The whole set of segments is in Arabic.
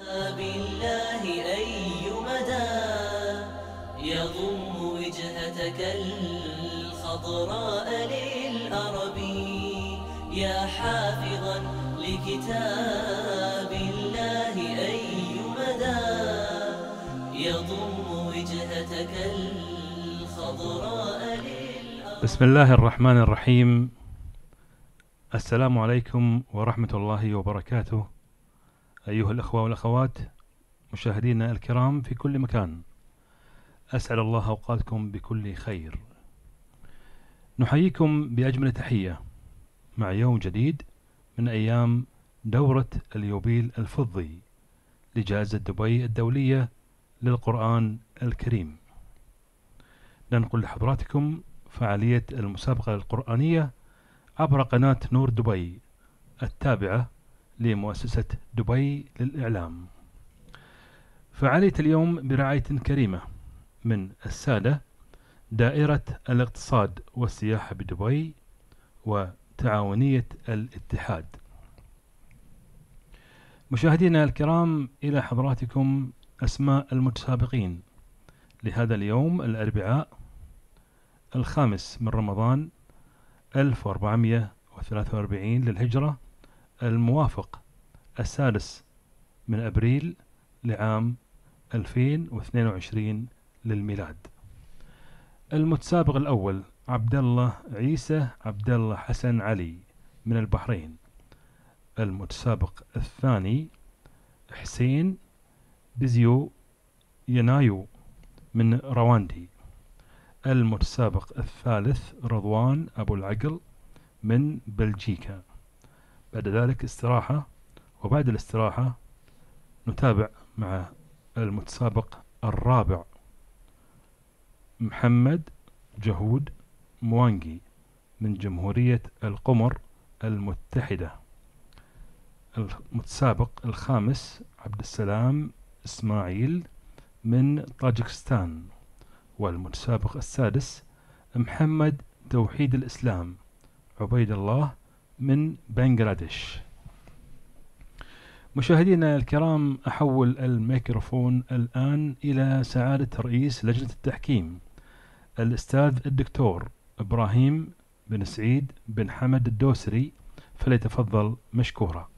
بالله أي مدى يضم وجهتك الخضراء للأرب يا حافظا لكتاب الله أي مدى يضم وجهتك الخضراء للأرب. بسم الله الرحمن الرحيم. السلام عليكم ورحمة الله وبركاته أيها الأخوة والأخوات مشاهدينا الكرام في كل مكان، أسعد الله أوقاتكم بكل خير. نحييكم بأجمل تحية مع يوم جديد من أيام دورة اليوبيل الفضي لجائزة دبي الدولية للقرآن الكريم. ننقل لحضراتكم فعالية المسابقة القرآنية عبر قناة نور دبي التابعة لمؤسسة دبي للإعلام. فعالية اليوم برعاية كريمة من السادة دائرة الاقتصاد والسياحة بدبي وتعاونية الاتحاد. مشاهدينا الكرام، إلى حضراتكم أسماء المتسابقين لهذا اليوم الأربعاء 5 من رمضان 1443 للهجرة، الموافق 6 من أبريل لعام 2022 للميلاد. المتسابق الأول عبد الله عيسى عبد الله حسن علي من البحرين. المتسابق الثاني حسين بزيو ينايو من رواندي. المتسابق الثالث رضوان أبو العقل من بلجيكا. بعد ذلك استراحة، وبعد الاستراحة نتابع مع المتسابق الرابع محمد جهود موانجي من جمهورية القمر المتحدة. المتسابق الخامس عبد السلام إسماعيل من طاجكستان. والمتسابق السادس محمد توحيد الإسلام عبيد الله من بنغلاديش. مشاهدينا الكرام، أحول الميكروفون الآن إلى سعادة رئيس لجنة التحكيم الأستاذ الدكتور إبراهيم بن سعيد بن حمد الدوسري، فليتفضل مشكورا.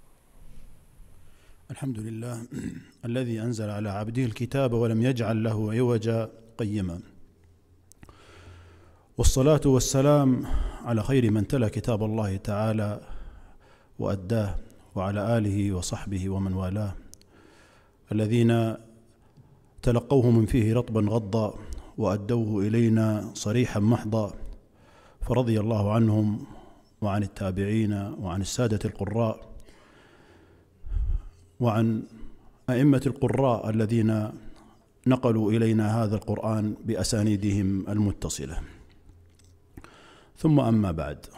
الحمد لله الذي أنزل على عبده الكتاب ولم يجعل له عوجا قيما، والصلاة والسلام على خير من تلا كتاب الله تعالى وأداه، وعلى آله وصحبه ومن والاه الذين تلقوه من فيه رطبا غضا وأدوه إلينا صريحا محضا، فرضي الله عنهم وعن التابعين وعن السادة القراء وعن أئمة القراء الذين نقلوا إلينا هذا القرآن بأسانيدهم المتصلة. ثم أما بعد،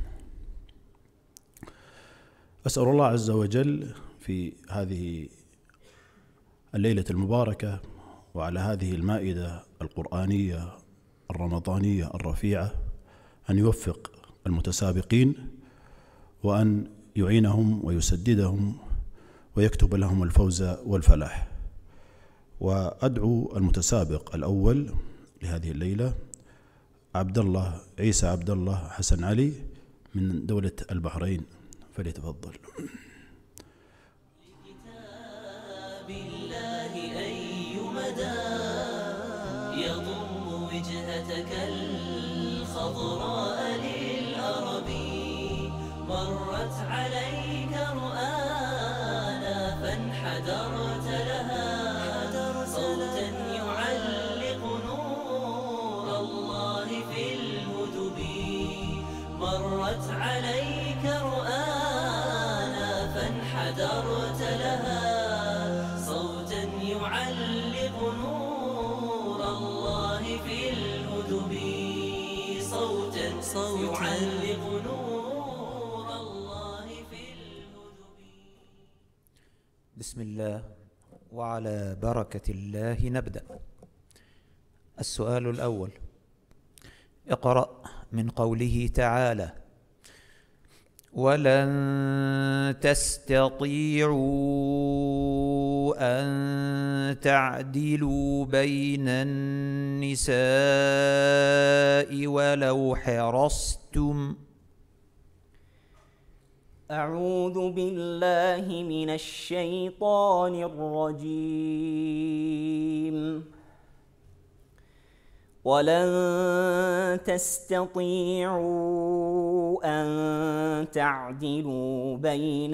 أسأل الله عز وجل في هذه الليلة المباركة وعلى هذه المائدة القرآنية الرمضانية الرفيعة أن يوفق المتسابقين، وأن يعينهم ويسددهم ويكتب لهم الفوز والفلاح. وأدعو المتسابق الأول لهذه الليلة عبد الله عيسى عبد الله حسن علي من دولة البحرين، فليتفضل. لكتاب الله أي مدى يضم وجهتك الخضراء للأرب مرت عليك رؤانا فانحدرت لها صوتا يعلق نور الله في الهدب مرت عليك رؤانا فانحدرت لها صوتا يعلق نور الله في الهدب صوتا يعلق نور الله في الهدب. بسم الله وعلى بركة الله نبدأ. السؤال الأول: اقرأ من قوله تعالى: ولن تستطيعوا أن تعدلوا بين النساء ولو حرصتم. أعوذ بالله من الشيطان الرجيم. ولن تستطيعوا أن تعدلوا بين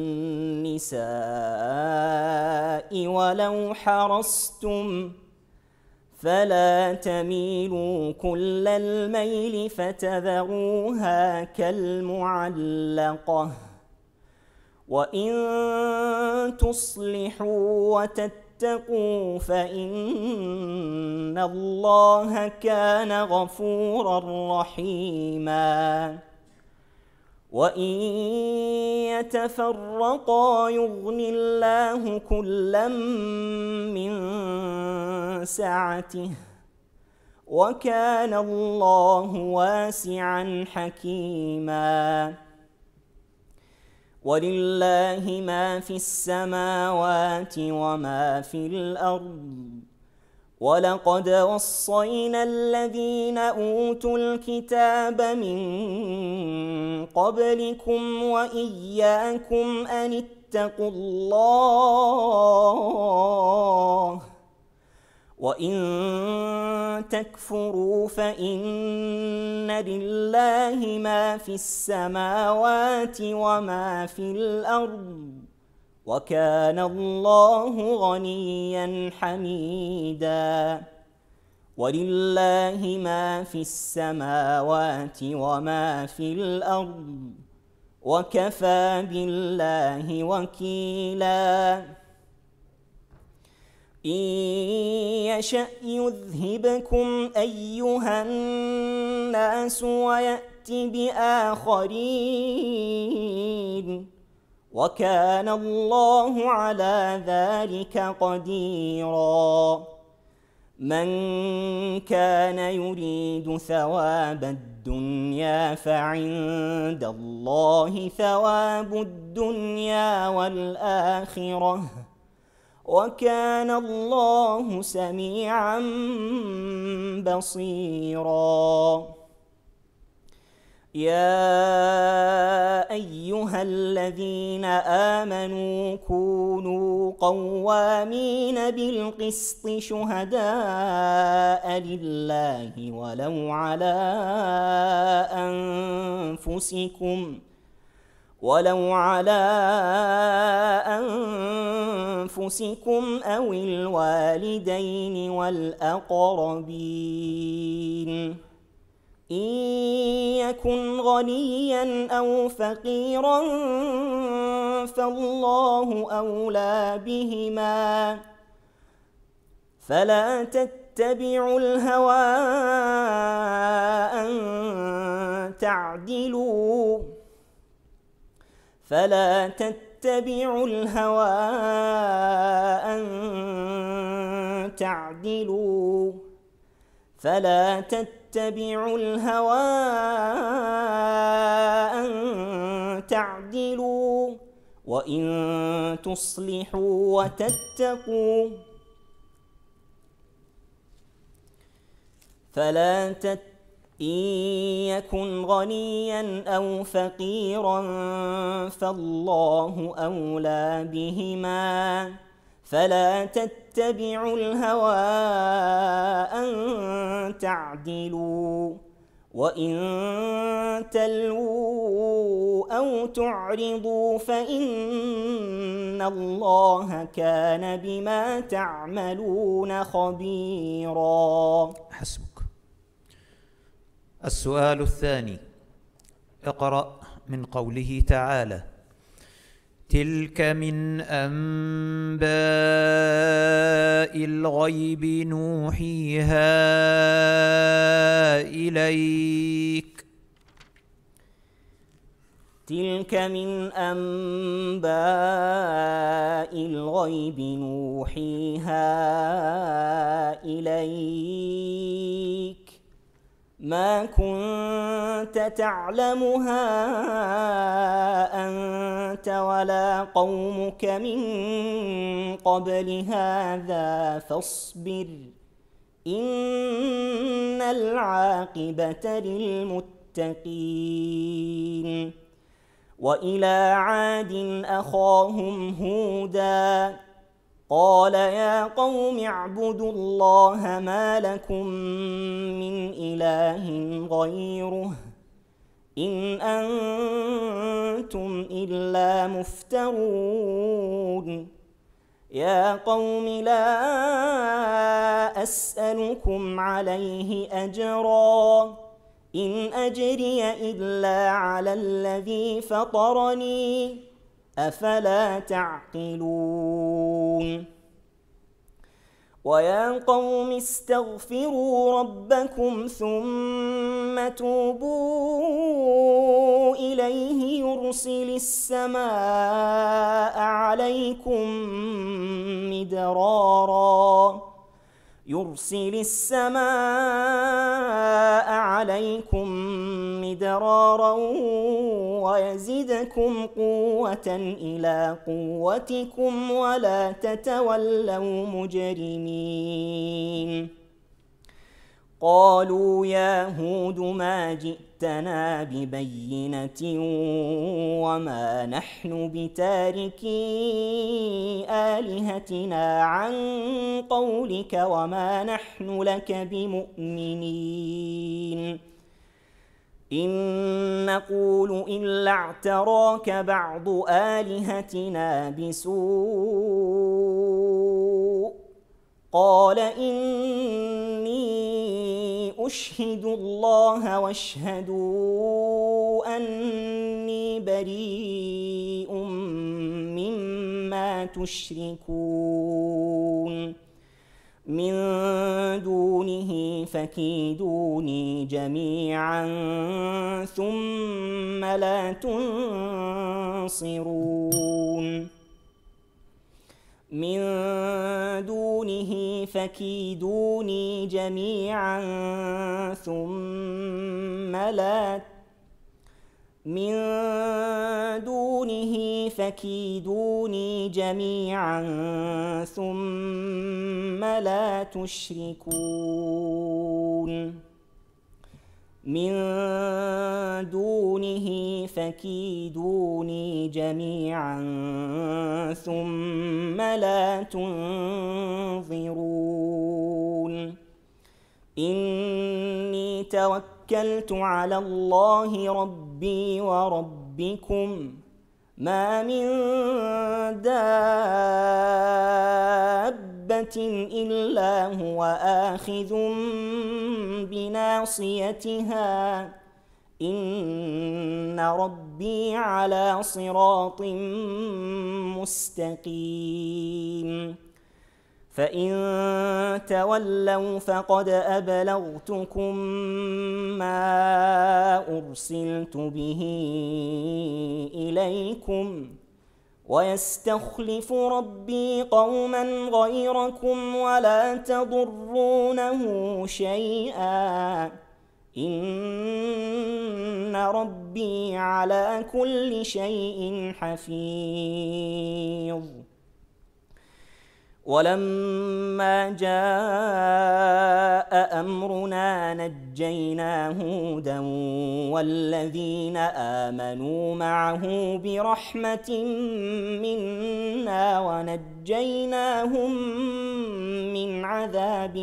النساء ولو حرصتم، فلا تميلوا كل الميل فتذروها كالمعلقة. وإن تصلحوا وتتقوا فإن الله كان غفورا رحيما. وإن يتفرقا يغن الله كلا من سعته، وكان الله واسعا حكيما. ولله ما في السماوات وما في الأرض، ولقد وصينا الذين أوتوا الكتاب من قبلكم وإياكم أن اتقوا الله، وإن تكفروا فإن لله ما في السماوات وما في الأرض، وكان الله غنيا حميدا. ولله ما في السماوات وما في الأرض، وكفى بالله وكيلا. إن يشأ يذهبكم أيها الناس ويأت بآخرين، وكان الله على ذلك قديرا. من كان يريد ثواب الدنيا فعند الله ثواب الدنيا والآخرة، وكان الله سميعا بصيرا. يا أيها الذين آمنوا كونوا قوامين بالقسط شهداء لله ولو على أنفسكم أو الوالدين والأقربين. إن يكن غنيا أو فقيرا فالله أولى بهما، فلا تتبعوا الهوى أن تعدلوا، فلا تتبعوا الهوى أن تعدلوا، فلا تتبعوا الهوى أن تعدلوا، وإن تصلحوا وتتقوا إن يكن غنيا أو فقيرا فالله أولى بهما، فلا تتبعوا الهوى أن تعدلوا، وإن تلووا أو تعرضوا فإن الله كان بما تعملون خبيرا. حسبك. السؤال الثاني: اقرأ من قوله تعالى: تلك من أنباء الغيب نوحيها إليك. تلك من أنباء الغيب نوحيها إليك، ما كنت تعلمها أنت ولا قومك من قبل هذا فاصبر إن العاقبة للمتقين. وإلى عاد أخاهم هودا قال يا قوم اعبدوا الله ما لكم من إله غيره إن أنتم إلا مفترون. يا قوم لا أسألكم عليه أجرا إن أجري إلا على الذي فطرني أفلا تعقلون. ويا قوم استغفروا ربكم ثم توبوا إليه يرسل السماء عليكم مدرارا ويزدكم قوة إلى قوتكم ولا تتولوا مجرمين. قالوا يا هود ما جئتنا ببينة وما نحن بتاركي آلهتنا عن قولك وما نحن لك بمؤمنين. إن نقول إلا اعتراك بعض آلهتنا بسوء قال إني أشهد الله واشهدوا أني بريء مما تشركون من دونه فكيدوني جميعا ثم لا تنصرون. من دونه فكيدوني جميعا ثم لا تشركون. من دونه فكيدوني جميعا ثم لا تنظرون. إني توكلت على الله ربي وربكم ما من دابة إلا هو آخذ بناصيتها إن ربي على صراط مستقيم. فإن تولوا فقد أبلغتكم ما أرسلت به إليكم ويستخلف ربي قوما غيركم ولا تضرونه شيئا إن ربي على كل شيء حفيظ. ولما جاء أمرنا نجينا هودا والذين آمنوا معه برحمة منا ونجيناهم من عذاب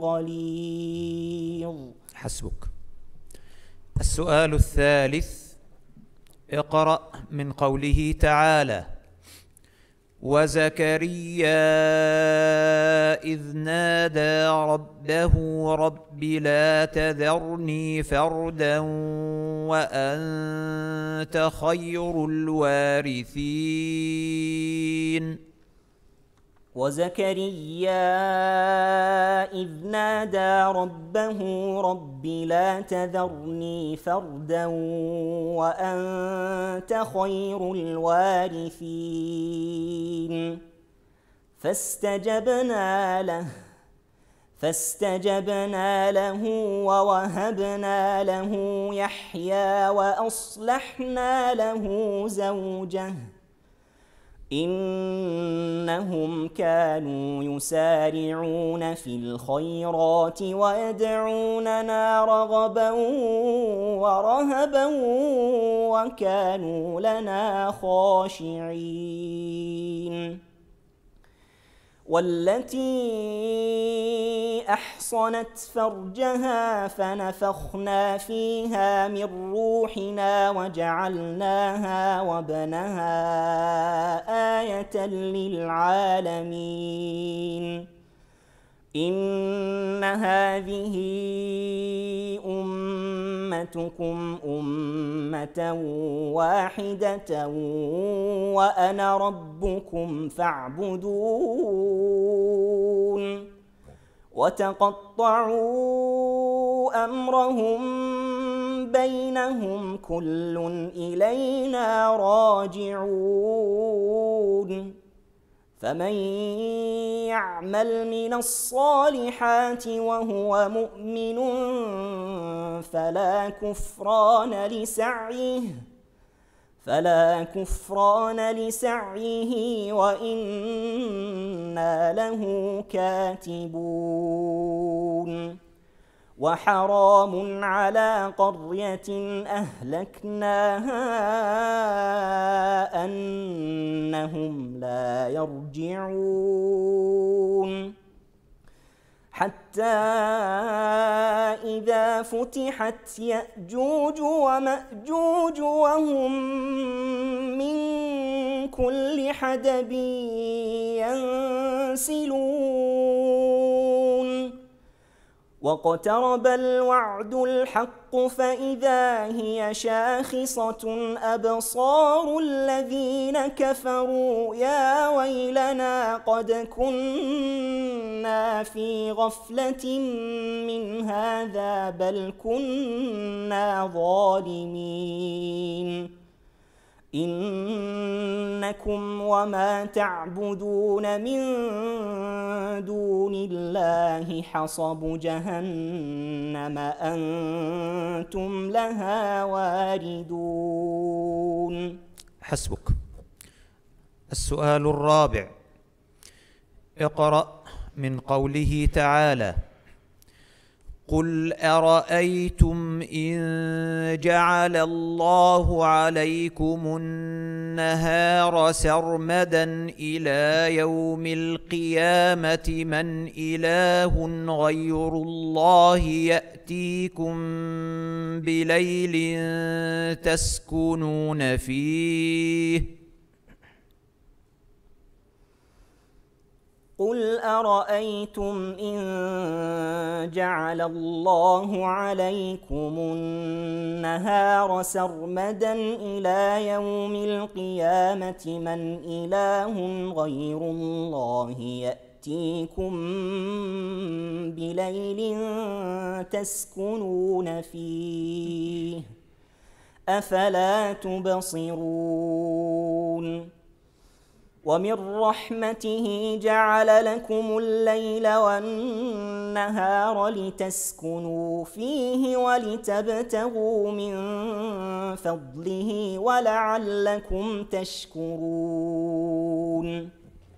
غليظ. حسبك. السؤال الثالث: اقرأ من قوله تعالى: وزكريا إذ نادى ربه رب لا تذرني فردا وأنت خير الوارثين. وزكريا إذ نادى ربه رب لا تذرني فردا وأنت خير فاستجبنا له ووهبنا له يحيى وأصلحنا له زوجه إنهم كانوا يسارعون في الخيرات ويدعوننا رغبا ورهبا وكانوا لنا خاشعين والتي أحصنت فرجها فنفخنا فيها من روحنا وجعلناها وابنها آية للعالمين إن هذه أمتكم أمة واحدة وأنا ربكم فاعبدون وتقطعوا أمرهم بينهم كل إلينا راجعون فمن يعمل من الصالحات وهو مؤمن فلا كفران لسعيه وإنا له كاتبون وحرام على قرية أهلكناها أنهم لا يرجعون حتى إذا فتحت يأجوج ومأجوج وهم من كل حدب ينسلون واقترب الوعد الحق فإذا هي شاخصة أبصار الذين كفروا يا ويلنا قد كنا في غفلة من هذا بل كنا ظالمين إنكم وما تعبدون من دون الله حصب جهنم أنتم لها واردون. حسبك. السؤال الرابع: اقرأ من قوله تعالى: قل أرأيتم إن جعل الله عليكم النهار سرمدا إلى يوم القيامة من إله غير الله يأتيكم بليل تسكنون فيه. قل أرأيتم إن جعل الله عليكم النهار سرمدا إلى يوم القيامة من إله غير الله يأتيكم بليل تسكنون فيه أفلا تبصرون. ومن رحمته جعل لكم الليل والنهار لتسكنوا فيه ولتبتغوا من فضله ولعلكم تشكرون.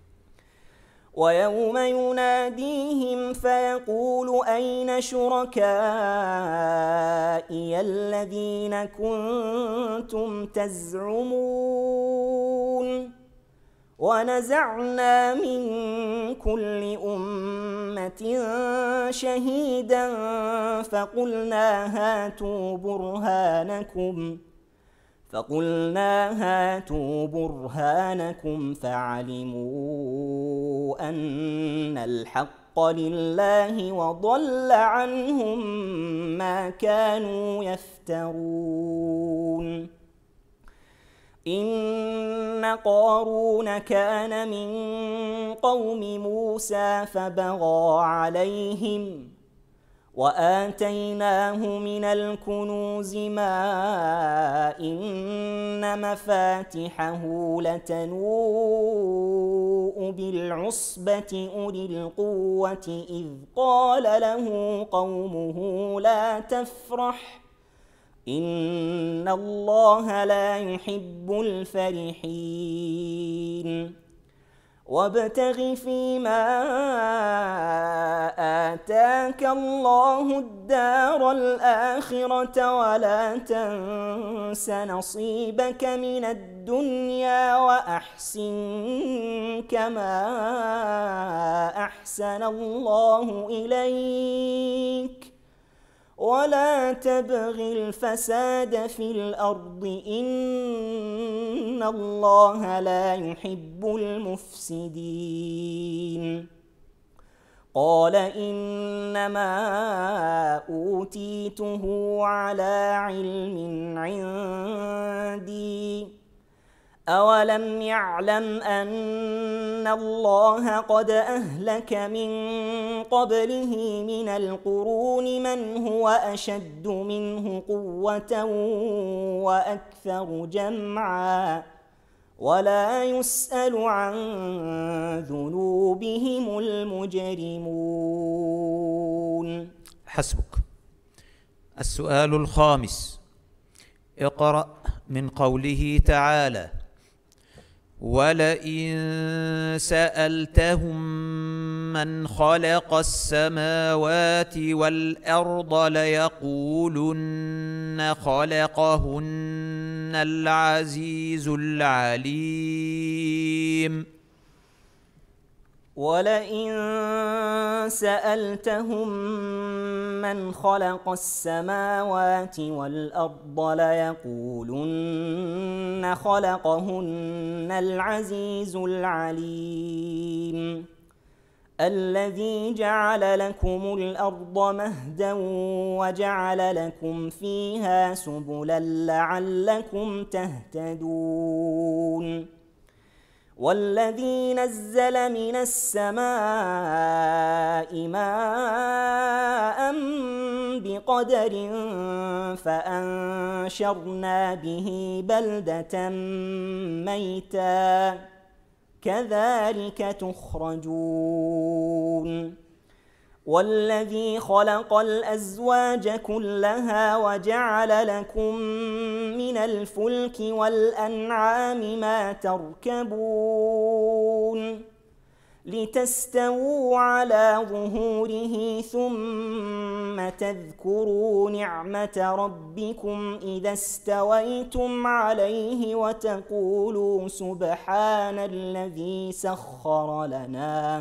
ويوم يناديهم فيقول أين شركائي الذين كنتم تزعمون ونزعنا من كل أمة شهيدا فقلنا هاتوا برهانكم فعلموا أن الحق لله وضل عنهم ما كانوا يفترون. إن قارون كان من قوم موسى فبغى عليهم وآتيناه من الكنوز ما إن مفاتحه لتنوء بالعصبة أولي القوة إذ قال له قومه لا تفرح إن الله لا يحب الفرحين وابتغ فيما آتاك الله الدار الآخرة ولا تنس نصيبك من الدنيا وأحسن كما أحسن الله إليك ولا تبغ الفساد في الأرض إن الله لا يحب المفسدين قال إنما أوتيته على علم عندي أولم يعلم أن الله قد أهلك من قبله من القرون من هو أشد منه قوة وأكثر جمعا ولا يسأل عن ذنوبهم المجرمون. حسبك. السؤال الخامس: اقرأ من قوله تعالى: ولئن سألتهم من خلق السماوات والأرض ليقولن خلقهن العزيز العليم. ولئن سألتهم من خلق السماوات والأرض ليقولن خلقهن العزيز العليم الذي جعل لكم الأرض مهدا وجعل لكم فيها سبلا لعلكم تهتدون والذي نزل من السماء ماء بقدر فأنشرنا به بلدة ميتا كذلك تخرجون والذي خلق الأزواج كلها وجعل لكم من الفلك والأنعام ما تركبون لتستووا على ظهوره ثم تذكروا نعمة ربكم إذا استويتم عليه وتقولوا سبحان الذي سخر لنا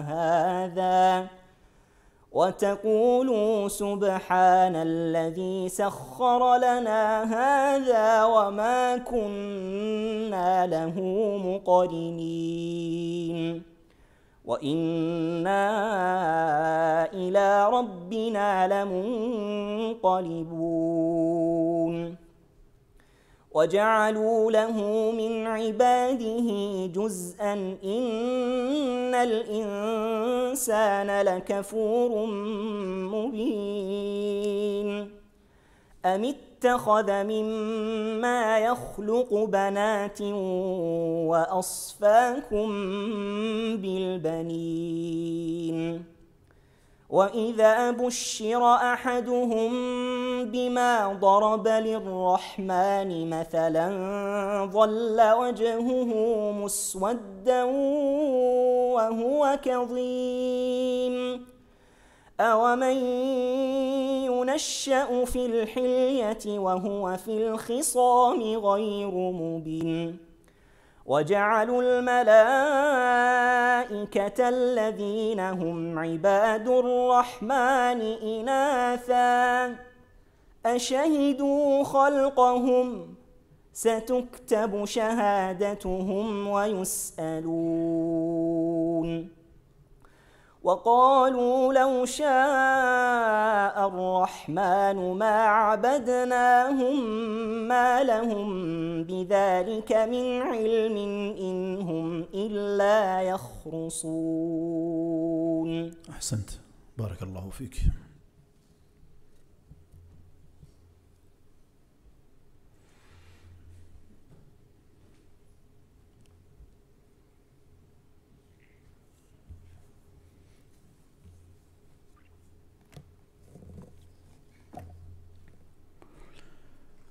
هذا وما كنا له مقرنين وإنا إلى ربنا لمنقلبون وجعلوا له من عباده جزءا إن الإنسان لكفور مبين أم اتخذ مما يخلق بنات وأصفاكم بالبنين وإذا بشر أحدهم بما ضرب للرحمن مثلا ظل وجهه مسودا وهو كظيم أومن ينشأ في الحلية وهو في الخصام غير مبين وجعلوا الملائكة الذين هم عباد الرحمن إناثا أشهدوا خلقهم ستكتب شهادتهم ويسألون وقالوا لو شاء الرحمن ما عبدناهم ما لهم بذلك من علم إن هم إلا يخرصون. أحسنت، بارك الله فيك.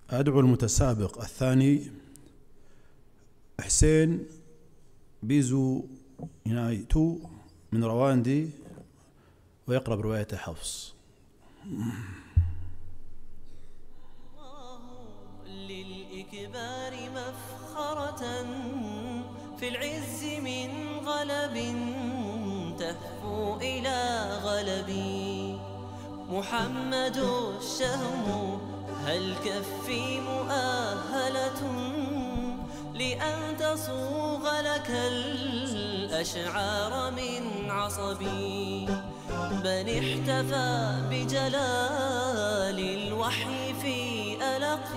أدعو المتسابق الثاني حسين بيزو ينايتو من رواندي ويقرأ برواية حفص. للإكبار مفخرة في العز من غلب تهفو إلى غلبي. محمد الشهم هل كفي مؤهلة لأن تصوغ لك الأشعار من عصبي. من احتفى بجلال الوحي في ألق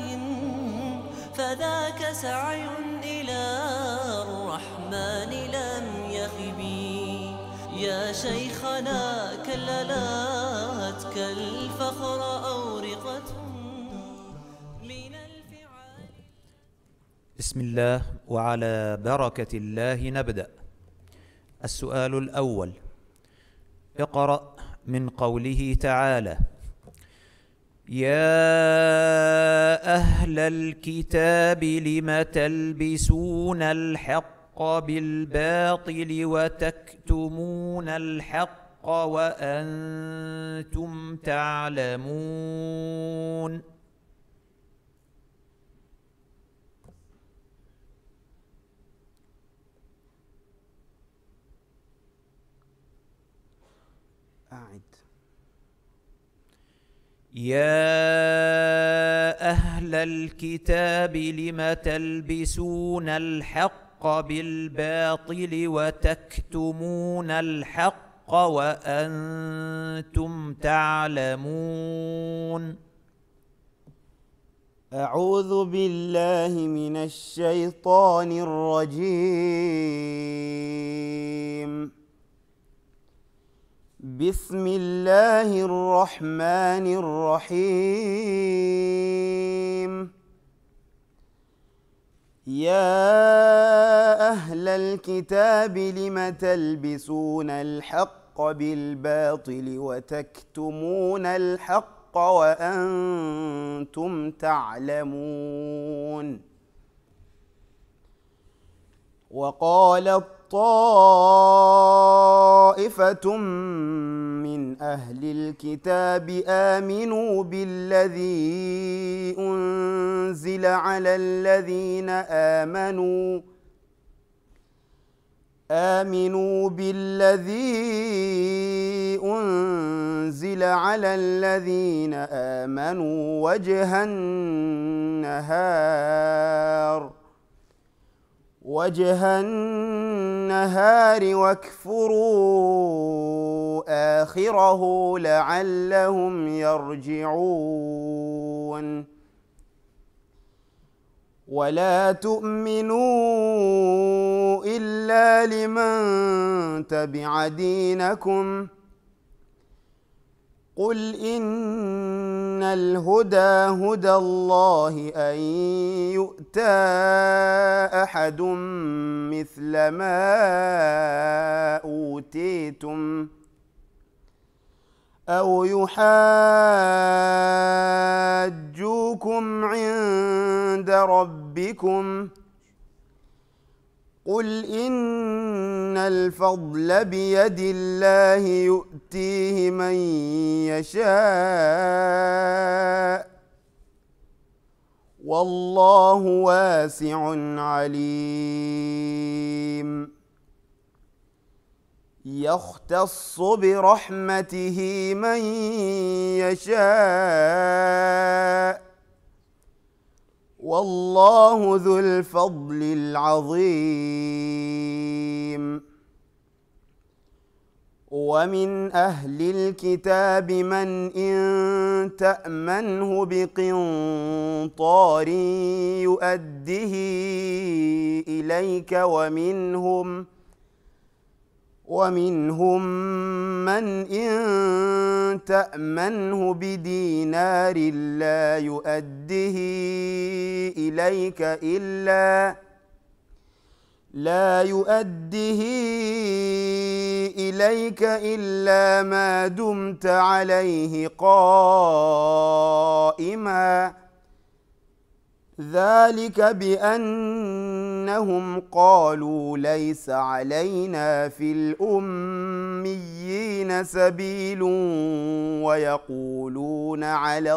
فذاك سعي إلى الرحمن لم يخبي. يا شيخنا كللاتك الفخر أورقة من الفعال. بسم الله وعلى بركة الله نبدأ. السؤال الأول: اقرأ من قوله تعالى: يا أهل الكتاب لم تلبسون الحق بالباطل وتكتمون الحق وأنتم تعلمون. أعد. يا أهل الكتاب لم تلبسون الحق بالباطل وتكتمون الحق وأنتم تعلمون. أعوذ بالله من الشيطان الرجيم. بسم الله الرحمن الرحيم. يا أهل الكتاب لم تلبسون الحق بالباطل وتكتمون الحق وأنتم تعلمون. وقالت طائفة من أهل الكتاب آمنوا بالذي أنزل على الذين آمنوا وجه النهار واكفروا آخره لعلهم يرجعون. ولا تؤمنوا إلا لمن تبع دينكم. قل إن الهدى هدى الله أن يؤتى أحد مثل ما أوتيتم أو يحاجوكم عند ربكم. قل إن الفضل بيد الله يؤتيه من يشاء والله واسع عليم. يختص برحمته من يشاء والله ذو الفضل العظيم. ومن أهل الكتاب من إن تأمنه بقنطار يؤده إليك ومنهم من إن تأمنه بدينار لا يؤده إليك إلا ما دمت عليه قائما ذلك بأنهم قالوا ليس علينا في الأميين سبيل ويقولون على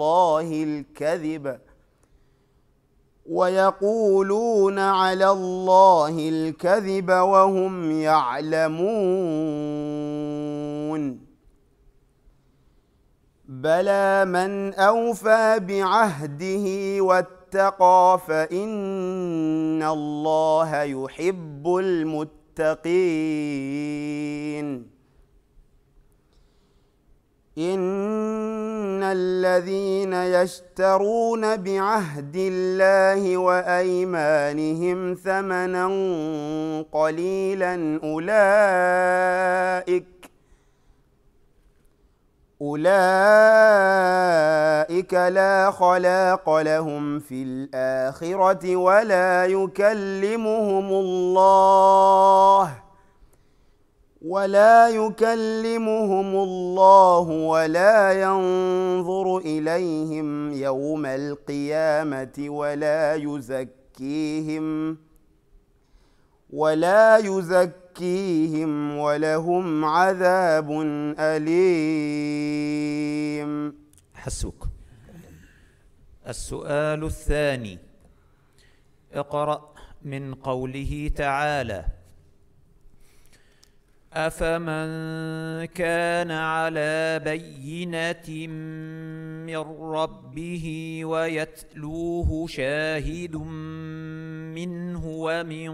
الله الكذب وهم يعلمون بلى من أوفى بعهده واتقى فإن الله يحب المتقين إن الذين يشترون بعهد الله وأيمانهم ثمنا قليلا أولئك لا خلاق لهم في الآخرة ولا يكلمهم الله ولا ينظر إليهم يوم القيامة ولا يزكيهم ولهم عذاب أليم. حسبك. السؤال الثاني: اقرأ من قوله تعالى: أفمن كان على بينة من ربه ويتلوه شاهد منه ومن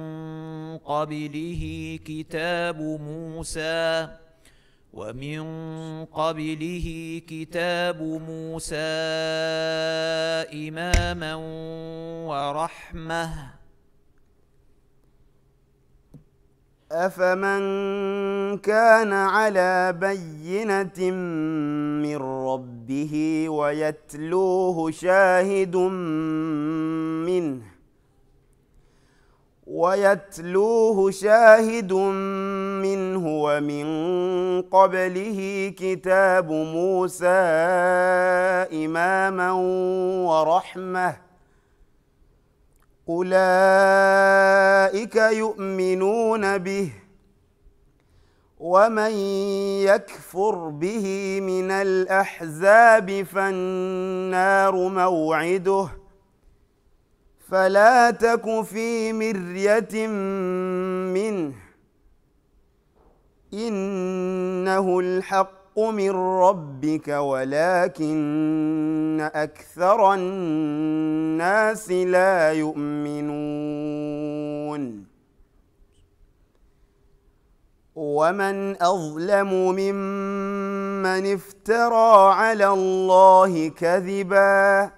قبله كتاب موسى إماما ورحمة. أفمن كان على بينة من ربه ويتلوه شاهد منه ومن قبله كتاب موسى إماما ورحمة أولئك يؤمنون به ومن يكفر به من الأحزاب فالنار موعده فلا تك في مرية منه إنه الحق من ربك ولكن أكثر الناس لا يؤمنون ومن أظلم ممن افترى على الله كذبا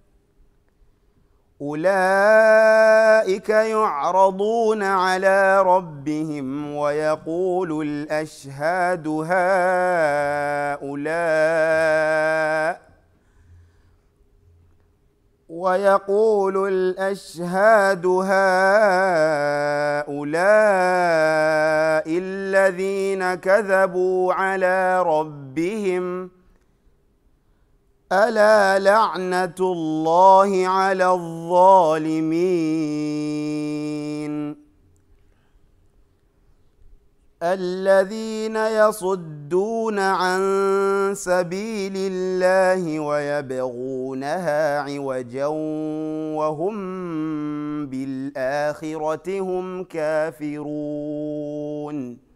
أولئك يعرضون على ربهم ويقول الأشهاد هؤلاء الذين كذبوا على ربهم ألا لعنة الله على الظالمين الذين يصدون عن سبيل الله ويبغونها عوجا وهم بالآخرة هم كافرون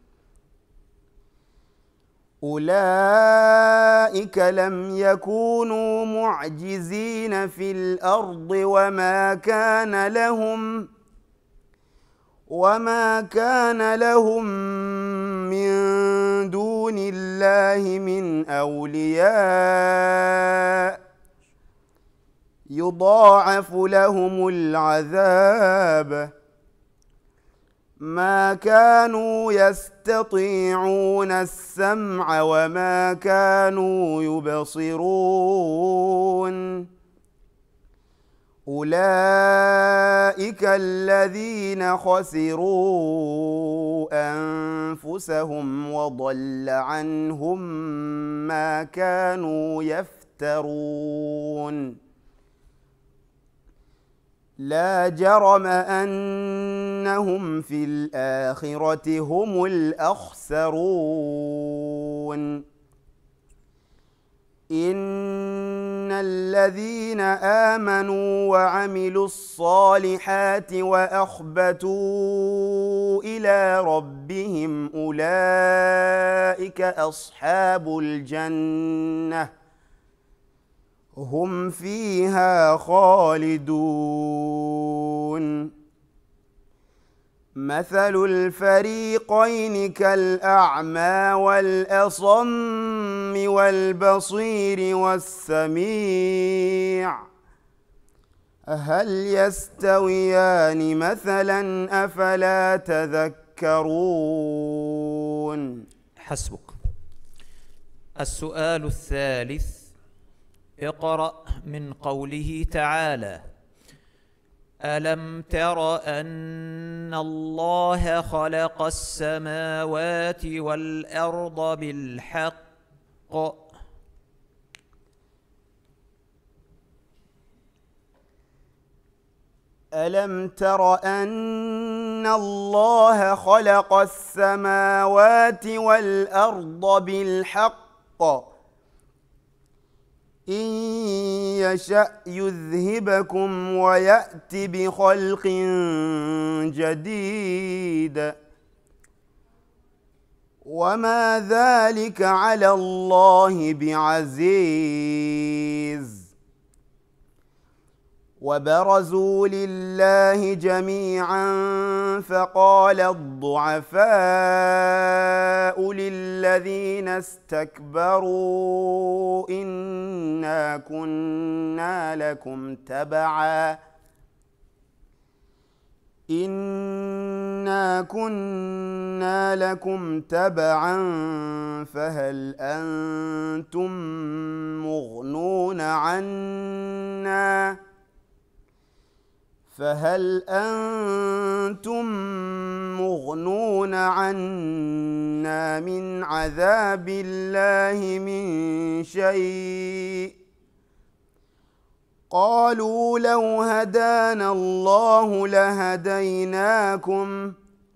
أولئك لم يكونوا معجزين في الأرض وما كان لهم من دون الله من أولياء يضاعف لهم العذاب ما كانوا يستطيعون السمع وما كانوا يبصرون أولئك الذين خسروا أنفسهم وضل عنهم ما كانوا يفترون لا جرم أنهم في الآخرة هم الأخسرون إن الذين آمنوا وعملوا الصالحات وأخبتوا إلى ربهم أولئك أصحاب الجنة هم فيها خالدون مثل الفريقين كالأعمى والأصم والبصير والسميع هل يستويان مثلا أفلا تذكرون. حسبك. السؤال الثالث: اقرأ من قوله تعالى: ألم تر أن الله خلق السماوات والأرض بالحق ألم تر أن الله خلق السماوات والأرض بالحق إن يشأ يذهبكم ويأت بخلق جديد وما ذلك على الله بعزيز وبرزوا لله جميعا فقال الضعفاء للذين استكبروا إنا كنا لكم تبعا فهل أنتم مغنون عنا من عذاب الله من شيء قالوا لو هدانا الله لهديناكم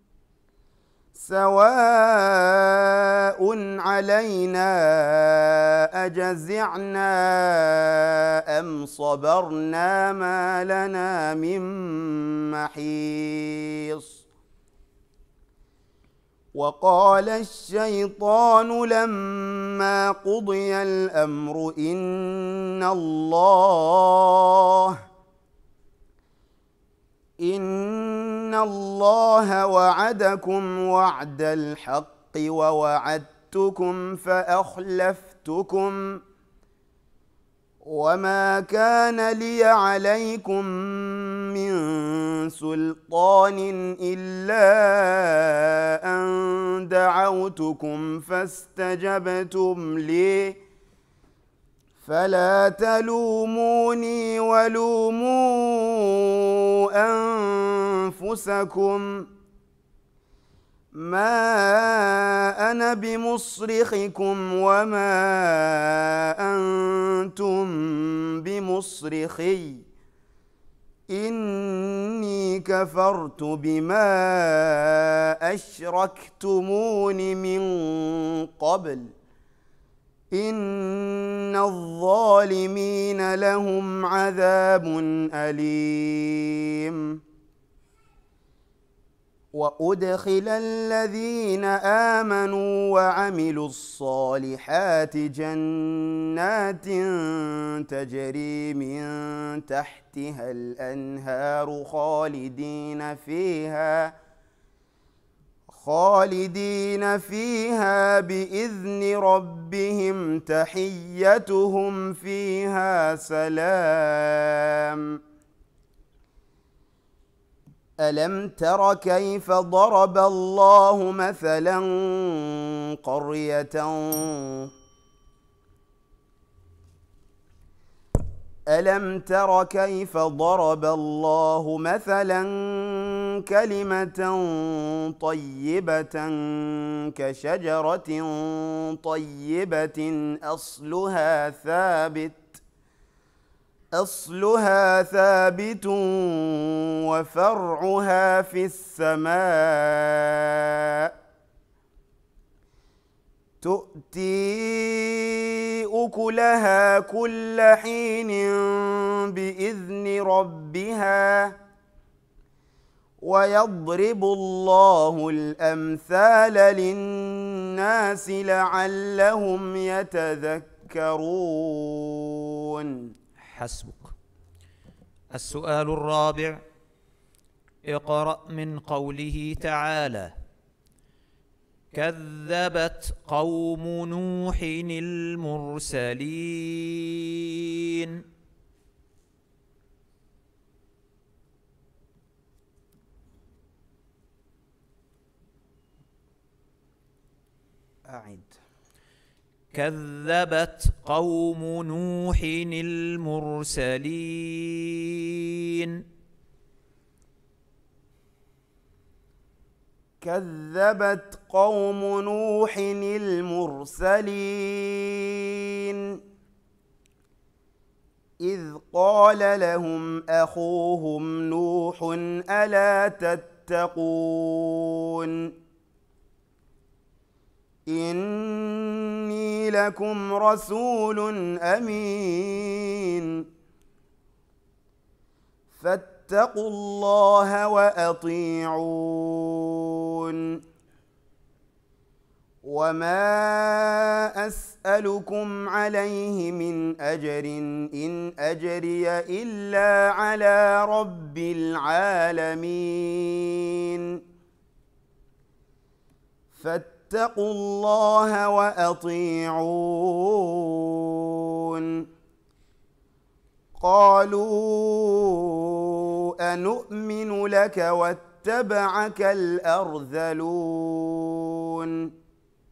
سواء علينا أجزعنا أم صبرنا ما لنا من محيص وقال الشيطان لما قضي الأمر إن الله وعدكم وعد الحق ووعدتكم فأخلفتكم وما كان لي عليكم من سلطان إلا أن دعوتكم فاستجبتم لي فلا تلوموني ولوموا أنفسكم ما أنا بمصرخكم وما أنتم بمصرخي إني كفرت بما أشركتمون من قبل إن الظالمين لهم عذاب أليم وأدخل الذين آمنوا وعملوا الصالحات جنات تجري من تحتها الأنهار خالدين فيها بإذن ربهم تحيتهم فيها سلام ألم تر كيف ضرب الله مثلا كلمة طيبة كشجرة طيبة أصلها ثابت وفرعها في السماء تؤتي أكلها كل حين بإذن ربها ويضرب الله الأمثال للناس لعلهم يتذكرون. حسبك. السؤال الرابع: اقرأ من قوله تعالى: كذبت قوم نوح المرسلين. أعد. كذبت قوم نوح المرسلين. كذبت قوم نوح المرسلين إذ قال لهم أخوهم نوح ألا تتقون إني لكم رسول أمين فاتقوا الله وأطيعون وما أسألكم عليه من أجر إن أجري إلا على رب العالمين فاتقوا الله وأطيعون قالوا أنؤمن لك واتبعك الأرذلون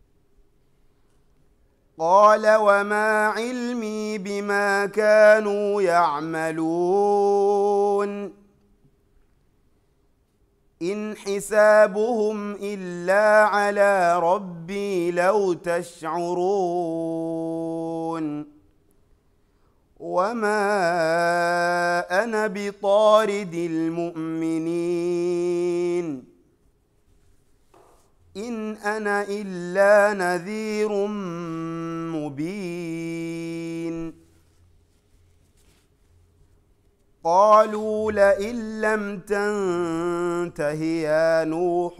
قال وما علمي بما كانوا يعملون إن حسابهم إلا على ربي لو تشعرون وما أنا بطارد المؤمنين إن أنا إلا نذير مبين قالوا لئن لم تنته يا نوح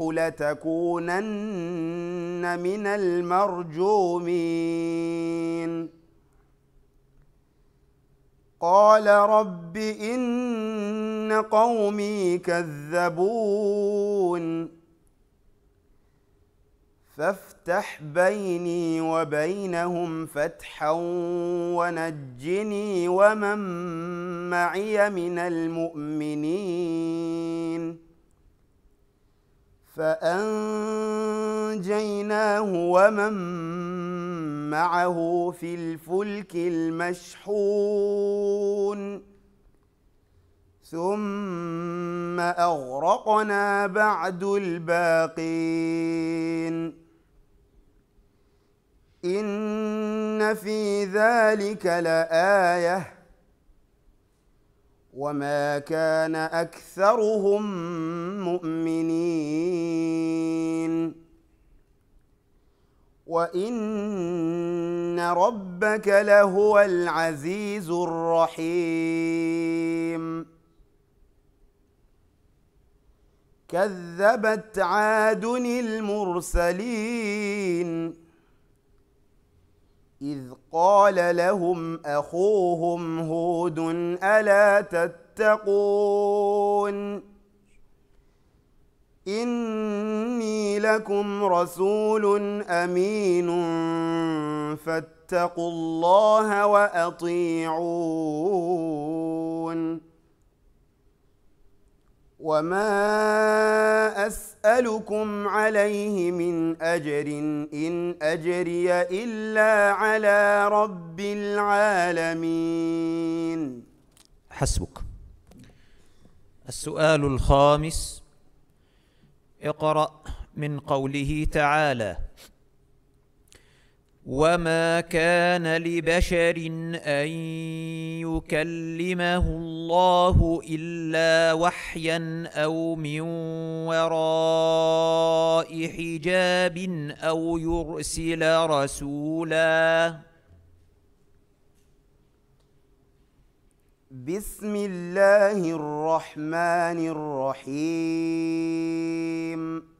لتكونن من المرجومين قال رب إن قومي كذبون فافتح بيني وبينهم فتحا ونجني ومن معي من المؤمنين فأنجيناه ومن معه في الفلك المشحون ثم أغرقنا بعد الباقين إن في ذلك لآية وما كان أكثرهم مؤمنين وإن ربك لهو العزيز الرحيم كذبت عاد المرسلين إذ قال لهم أخوهم هود ألا تتقون إني لكم رسول أمين فاتقوا الله وأطيعون وما أسألكم عليه من أجر إن أجري إلا على رب العالمين. حسبك. السؤال الخامس: اقرأ من قوله تعالى: وما كان لبشر أن يكلمه الله إلا وحيا أو من وراء حجاب أو يرسل رسولا. بسم الله الرحمن الرحيم.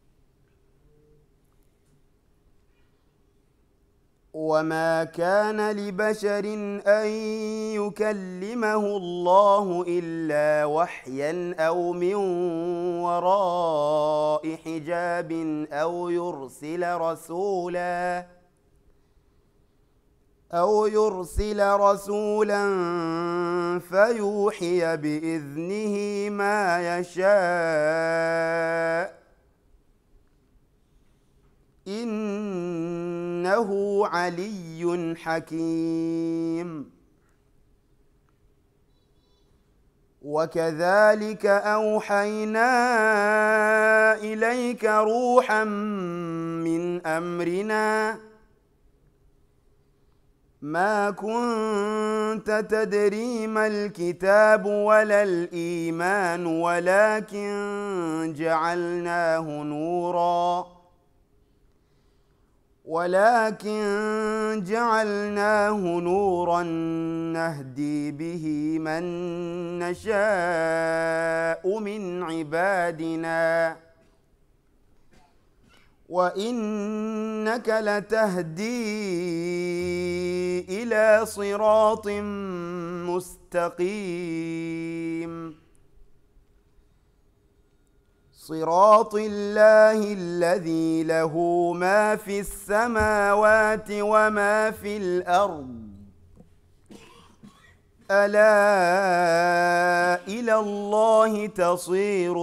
وما كان لبشر أن يكلمه الله إلا وحيا أو من وراء حجاب أو يرسل رسولا فيوحي بإذنه ما يشاء إنه علي حكيم. وكذلك أوحينا إليك روحا من أمرنا ما كنت تدري ما الكتاب ولا الإيمان ولكن جعلناه نورا نهدي به من نشاء من عبادنا وإنك لتهدي إلى صراط مستقيم صراط الله الذي له ما في السماوات وما في الأرض ألا إلى الله تصير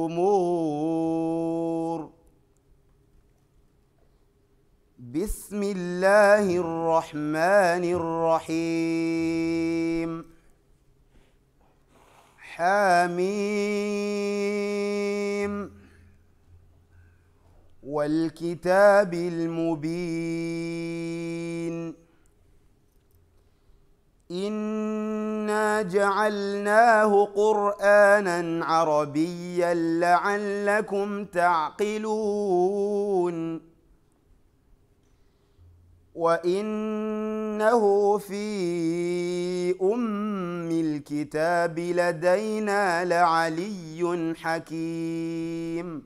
الأمور. بسم الله الرحمن الرحيم. حميم والكتاب المبين إنا جعلناه قرآنا عربيا لعلكم تعقلون وإنه في أم الكتاب لدينا لعلي حكيم.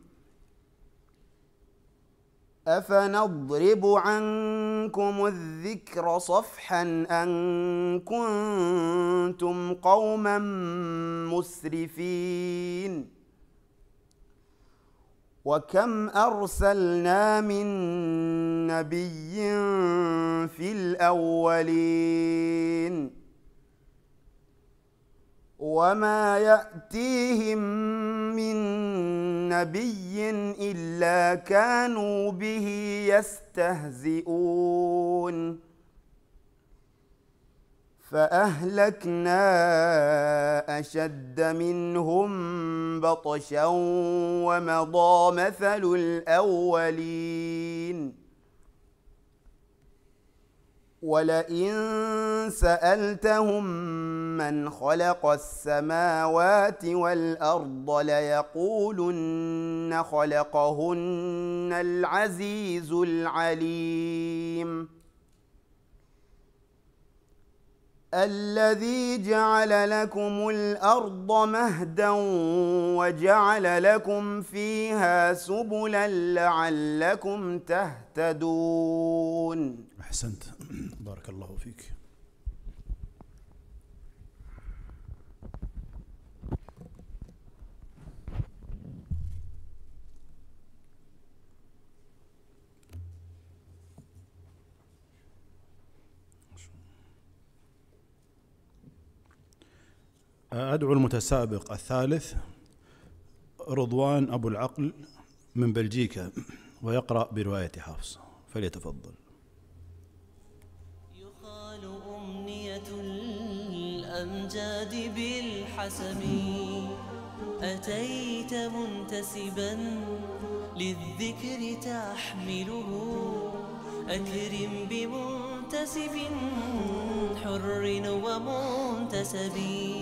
أفنضرب عنكم الذكر صفحا أن كنتم قوما مسرفين وكم أرسلنا من نبي في الأولين وما يأتيهم من نبي إلا كانوا به يستهزئون فأهلكنا أشد منهم بطشا ومضى مثل الأولين ولئن سألتهم من خلق السماوات والأرض ليقولن خلقهن العزيز العليم الذي جعل لكم الأرض مهدا وجعل لكم فيها سبلا لعلكم تهتدون. أحسنت، بارك الله فيك. أدعو المتسابق الثالث رضوان أبو العقل من بلجيكا ويقرأ برواية حفص، فليتفضل. يقال أمنية الأمجاد بالحسب أتيت منتسبا للذكر تحمله أكرم بمنتسب حر ومنتسب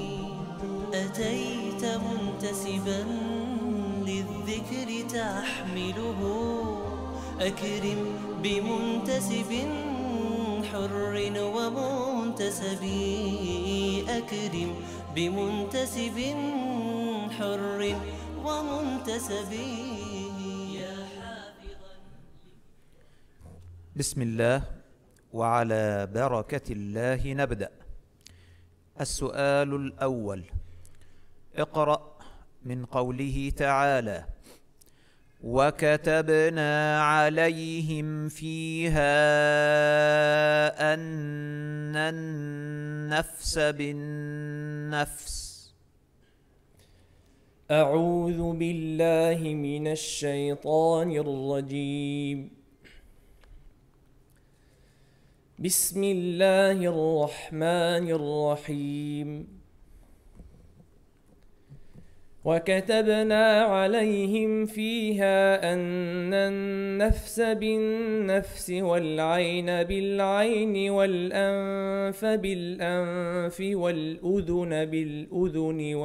أتيت منتسبا للذكر تحمله أكرم بمنتسب حر ومنتسب أكرم بمنتسب حر ومنتسب يا حافظا. بسم الله وعلى بركة الله نبدأ. السؤال الأول: اقرأ من قوله تعالى: وكتبنا عليهم فيها أن النفس بالنفس. أعوذ بالله من الشيطان الرجيم. بسم الله الرحمن الرحيم. وكتبنا عليهم فيها أن النفس بالنفس والعين بالعين والأنف بالأنف والأذن بالأذن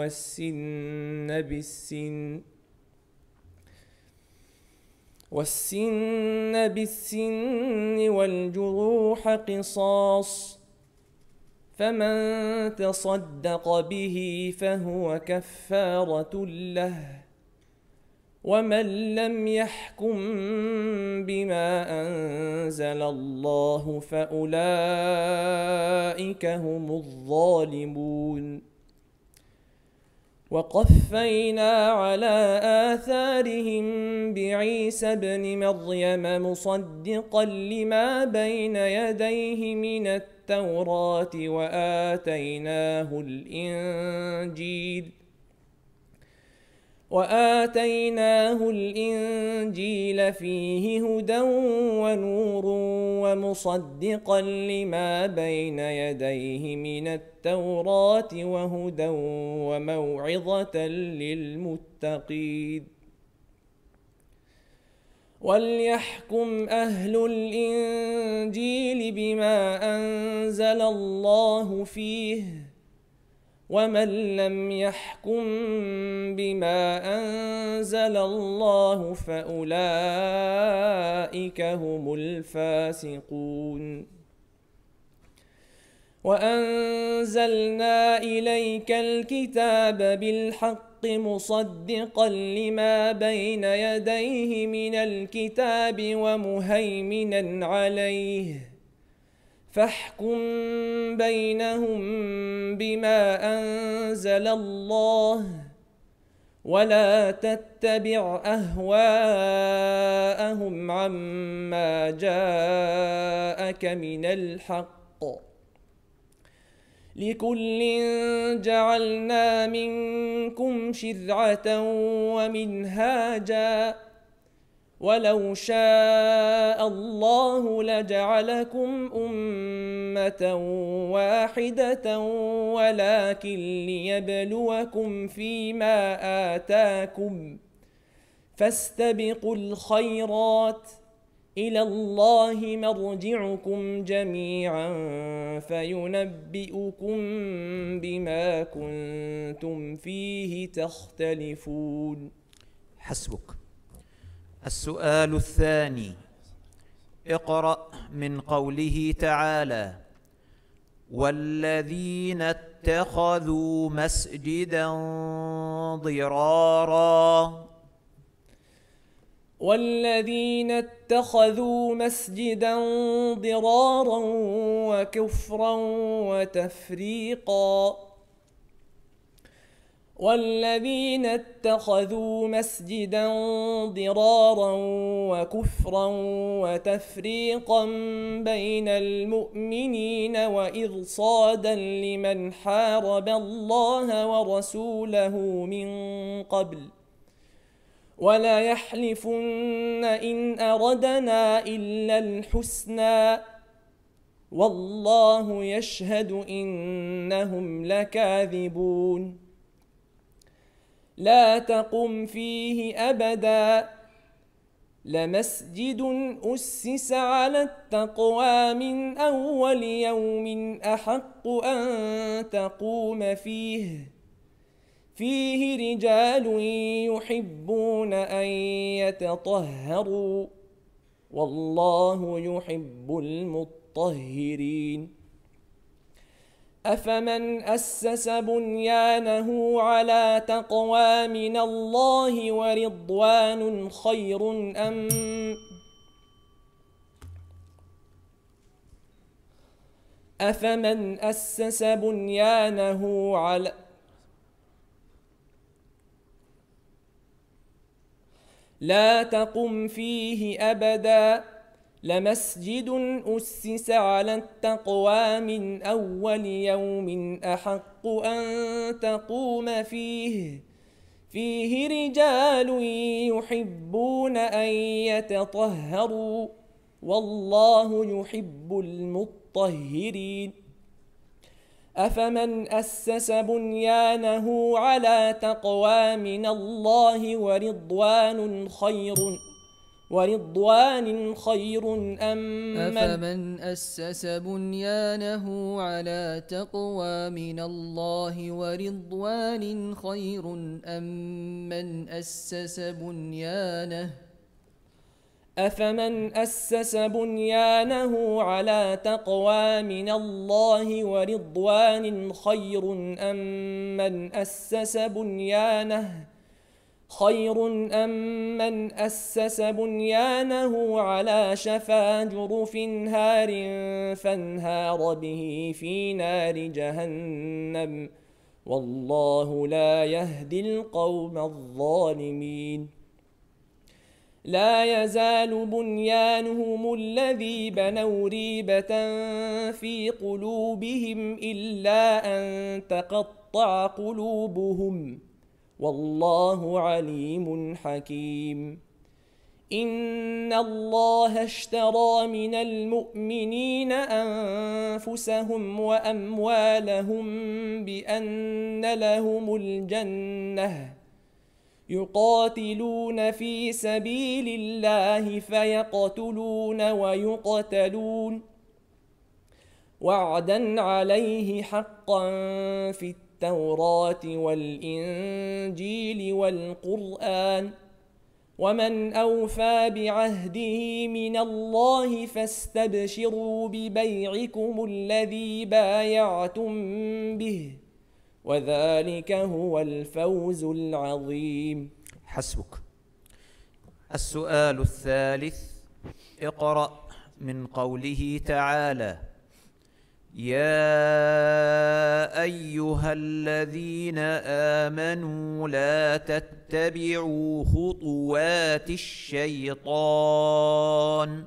والسن بالسن والجروح قصاص، فمن تصدق به فهو كفارة له، ومن لم يحكم بما أنزل الله فأولئك هم الظالمون. وقفينا على آثارهم بعيسى ابن مريم مصدقا لما بين يديه من التوراة وآتيناه الإنجيل فيه هدى ونور ومصدقا لما بين يديه من التوراة وهدى وموعظة للمتقين. وليحكم أهل الإنجيل بما أنزل الله فيه، ومن لم يحكم بما أنزل الله فأولئك هم الفاسقون. وأنزلنا إليك الكتاب بالحق مصدقا لما بين يديه من الكتاب ومهيمنا عليه، فاحكم بينهم بما أنزل الله، ولا تتبع أهواءهم عما جاءك من الحق. لكل جعلنا منكم شرعة ومنهاجا، ولو شاء الله لجعلكم أمة واحدة ولكن ليبلوكم فيما آتاكم، فاستبقوا الخيرات، إلى الله مرجعكم جميعا فينبئكم بما كنتم فيه تختلفون. حسبك. السؤال الثاني: اقرأ من قوله تعالى: والذين اتخذوا مسجدا ضرارا. والذين اتخذوا مسجدا ضرارا وكفرا وتفريقا. والذين اتخذوا مسجدا ضرارا وكفرا وتفريقا بين المؤمنين وإرصادا لمن حارب الله ورسوله من قبل، ولا يحلفن إن أردنا إلا الحسنى والله يشهد إنهم لكاذبون. لا تقم فيه أبدا لمسجد أسس على التقوى من أول يوم أحق أن تقوم فيه رجال يحبون أن يتطهروا والله يحب المطهرين أفمن أسس بنيانه على تقوى من الله ورضوان خير أفمن أسس بنيانه على لا تقم فيه أبدا لمسجد أسس على التقوى من أول يوم أحق أن تقوم فيه رجال يحبون أن يتطهروا والله يحب المطهرين أفمن أسس بنيانه على تقوى من الله ورضوان خير أفمن أسس بنيانه على تقوى من الله ورضوان خير من أسس بنيانه على تقوى من الله ورضوان خير من أسس بنيانه على شفا جرف هار فانهار به في نار جهنم والله لا يهدي القوم الظالمين لا يزال بنيانهم الذي بنوا ريبة في قلوبهم إلا أن تقطع قلوبهم والله عليم حكيم إن الله اشترى من المؤمنين أنفسهم وأموالهم بأن لهم الجنة يقاتلون في سبيل الله فيقتلون ويقتلون وعدا عليه حقا في التوراة والإنجيل والقرآن ومن أوفى بعهده من الله فاستبشروا ببيعكم الذي بايعتم به وذلك هو الفوز العظيم. حسبك. السؤال الثالث: اقرأ من قوله تعالى: يا أيها الذين آمنوا لا تتبعوا خطوات الشيطان.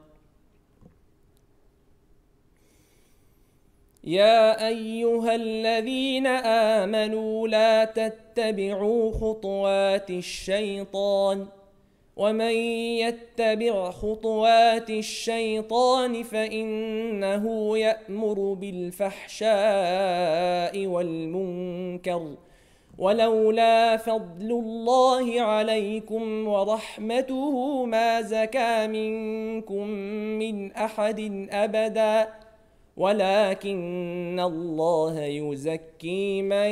يا أيها الذين آمنوا لا تتبعوا خطوات الشيطان ومن يتبع خطوات الشيطان فإنه يأمر بالفحشاء والمنكر ولولا فضل الله عليكم ورحمته ما زكى منكم من أحد أبدا ولكن الله يزكي من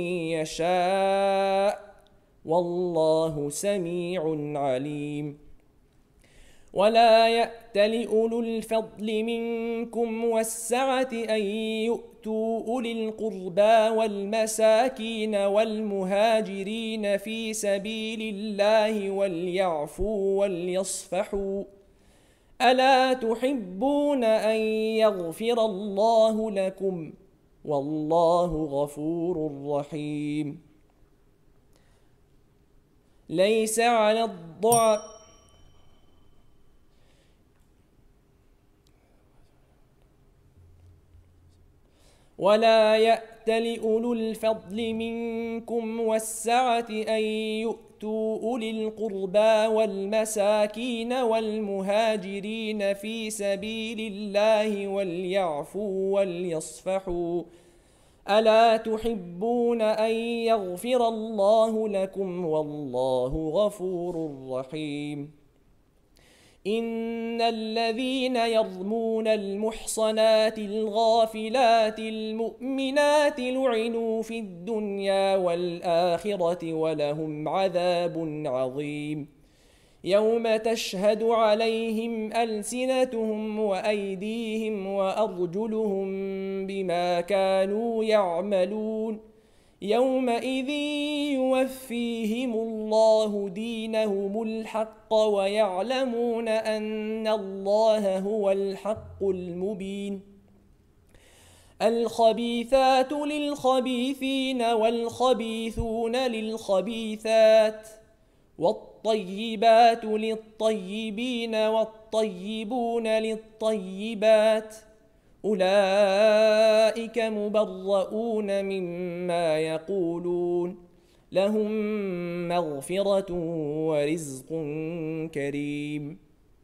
يشاء والله سميع عليم. ولا يأتل أولو الفضل منكم والسعة أن يؤتوا أولي القربى والمساكين والمهاجرين في سبيل الله وليعفوا وليصفحوا ألا تحبون أن يغفر الله لكم والله غفور رحيم. ليس على الضعف ولا يأتل أولو الفضل منكم والسعة أن يؤتوا أولي القربى والمساكين والمهاجرين في سبيل الله وليعفوا وليصفحوا ألا تحبون أن يغفر الله لكم والله غفور رحيم. إن الذين يرمون المحصنات الغافلات المؤمنات لعنوا في الدنيا والآخرة ولهم عذاب عظيم يوم تشهد عليهم ألسنتهم وأيديهم وأرجلهم بما كانوا يعملون يومئذ يوفيهم الله دينهم الحق ويعلمون أن الله هو الحق المبين الخبيثات للخبيثين والخبيثون للخبيثات والطيبات للطيبين والطيبون للطيبات أولئك مبرؤون مما يقولون لهم مغفرة ورزق كريم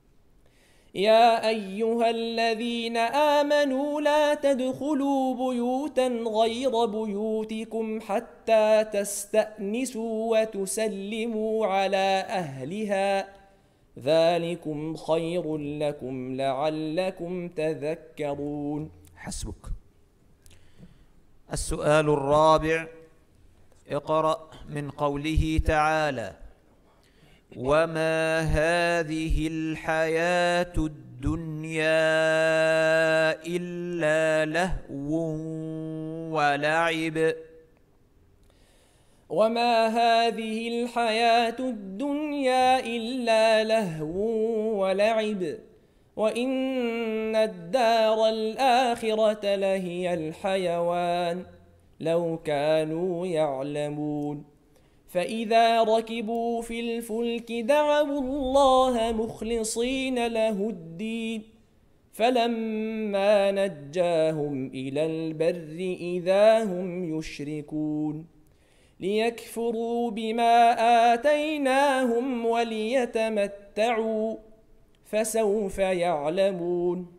يا أيها الذين آمنوا لا تدخلوا بيوتا غير بيوتكم حتى تستأنسوا وتسلموا على أهلها ذلكم خير لكم لعلكم تذكرون. حسبك. السؤال الرابع: اقرأ من قوله تعالى: وما هذه الحياة الدنيا إلا لهو ولعب. وما هذه الحياة الدنيا إلا لهو ولعب وإن الدار الآخرة لهي الحيوان لو كانوا يعلمون فإذا ركبوا في الفلك دعوا الله مخلصين له الدين فلما نجاهم إلى البر إذا هم يشركون ليكفروا بما آتيناهم وليتمتعوا فسوف يعلمون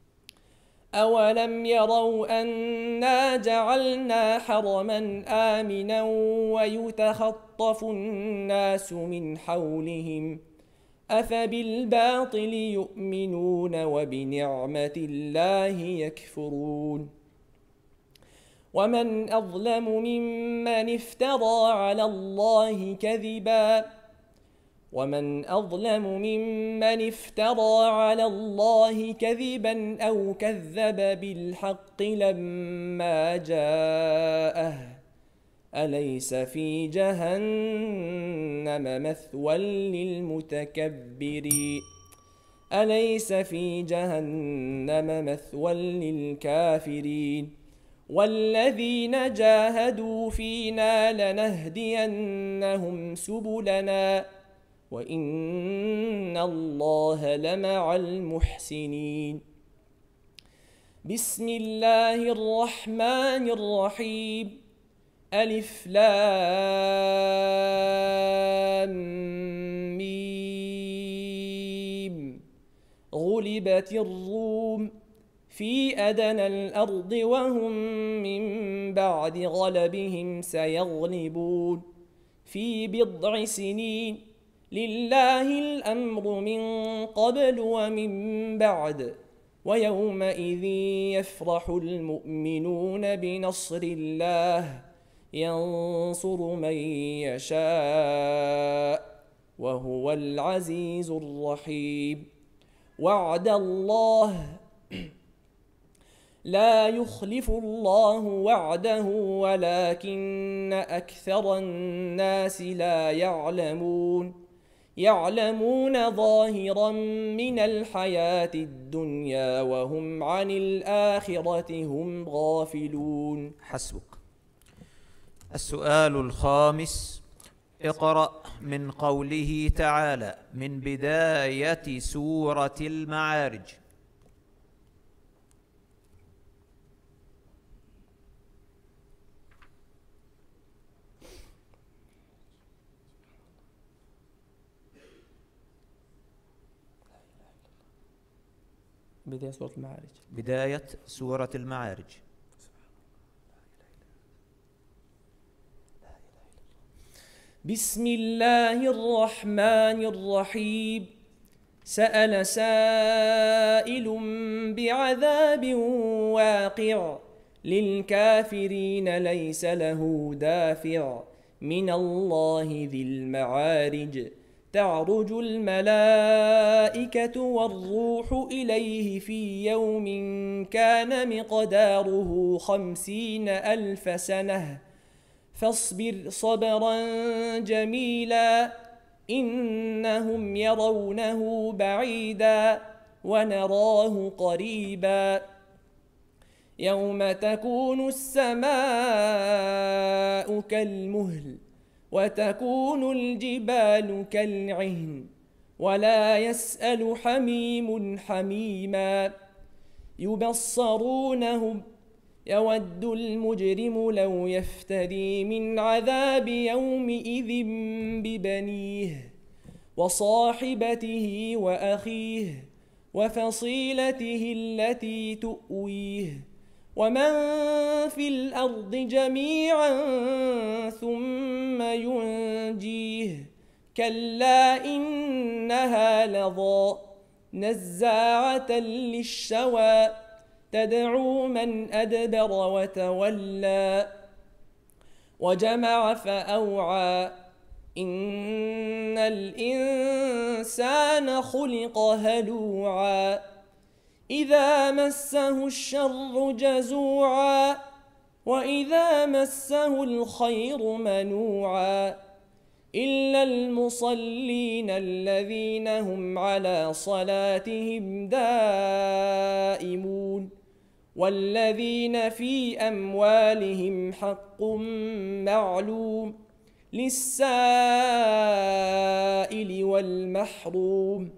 أولم يروا أنا جعلنا حرما آمنا ويتخطف الناس من حولهم أفبالباطل يؤمنون وبنعمة الله يكفرون ومن أظلم ممن افترى على الله كذبا أو كذب بالحق لما جاءه أليس في جهنم مثوى للكافرين والذين جاهدوا فينا لنهدينهم سبلنا وإن الله لمع المحسنين. بسم الله الرحمن الرحيم. ألف لام ميم. غلبت الروم في أدنى الأرض وهم من بعد غلبهم سيغلبون في بضع سنين لله الأمر من قبل ومن بعد ويومئذ يفرح المؤمنون بنصر الله ينصر من يشاء وهو العزيز الرحيم. وعد الله لا يخلف الله وعده ولكن أكثر الناس لا يعلمون ظاهرا من الحياة الدنيا وهم عن الآخرة هم غافلون. حسبك. السؤال الخامس: اقرأ من قوله تعالى من بداية سورة المعارج. بداية سورة المعارج. بسم الله الرحمن الرحيم. سأل سائل بعذاب واقع للكافرين ليس له دافع من الله ذي المعارج تعرج الملائكة والروح إليه في يوم كان مقداره 50,000 سنة فاصبر صبرا جميلا إنهم يرونه بعيدا ونراه قريبا يوم تكون السماء كالمهل وتكون الجبال كالعهن ولا يسأل حميم حميما يبصرونهم يود المجرم لو يفتدي من عذاب يومئذ ببنيه وصاحبته وأخيه وفصيلته التي تؤويه ومن في الأرض جميعا ثم ينجيه كلا إنها لظى نزاعة للشوى تدعو من أدبر وتولى وجمع فأوعى إن الإنسان خلق هلوعا إذا مسه الشر جزوعا وإذا مسه الخير منوعا إلا المصلين الذين هم على صلاتهم دائمون والذين في أموالهم حق معلوم للسائل والمحروم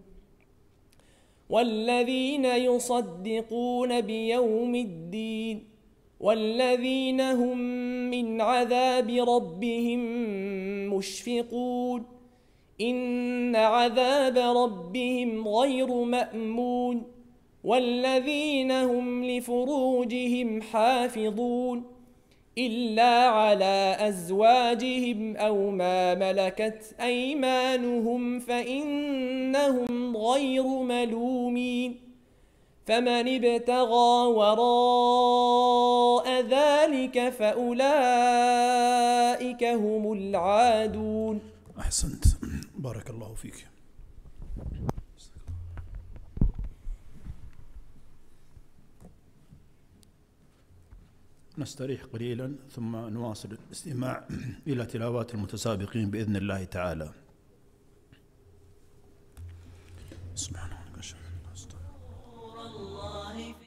والذين يصدقون بيوم الدين والذين هم من عذاب ربهم مشفقون إن عذاب ربهم غير مأمون والذين هم لفروجهم حافظون إلا على أزواجهم أو ما ملكت أيمانهم فإنهم غير ملومين فمن ابتغى وراء ذلك فأولئك هم العادون. أحسنت، بارك الله فيك. نستريح قليلا ثم نواصل الاستماع إلى تلاوات المتسابقين بإذن الله تعالى. سبحان الله.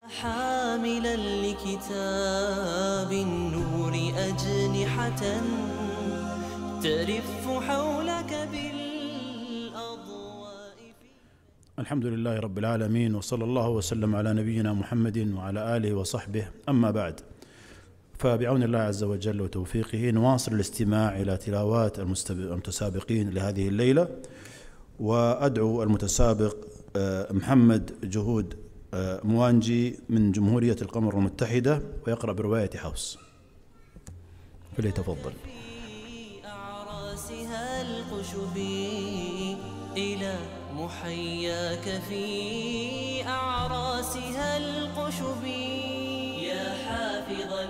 حاملا لكتاب النور أجنحة ترف حولك بالأضواء. الحمد لله رب العالمين، وصلى الله وسلم على نبينا محمد وعلى آله وصحبه. أما بعد، فبعون الله عز وجل وتوفيقه نواصل الاستماع إلى تلاوات المتسابقين لهذه الليلة، وأدعو المتسابق محمد جهود موانجي من جمهورية القمر المتحدة ويقرأ برواية حفص، فليتفضل. في أعراسها الخشبي إلى محياك في أعراسها الخشبي يا حافظا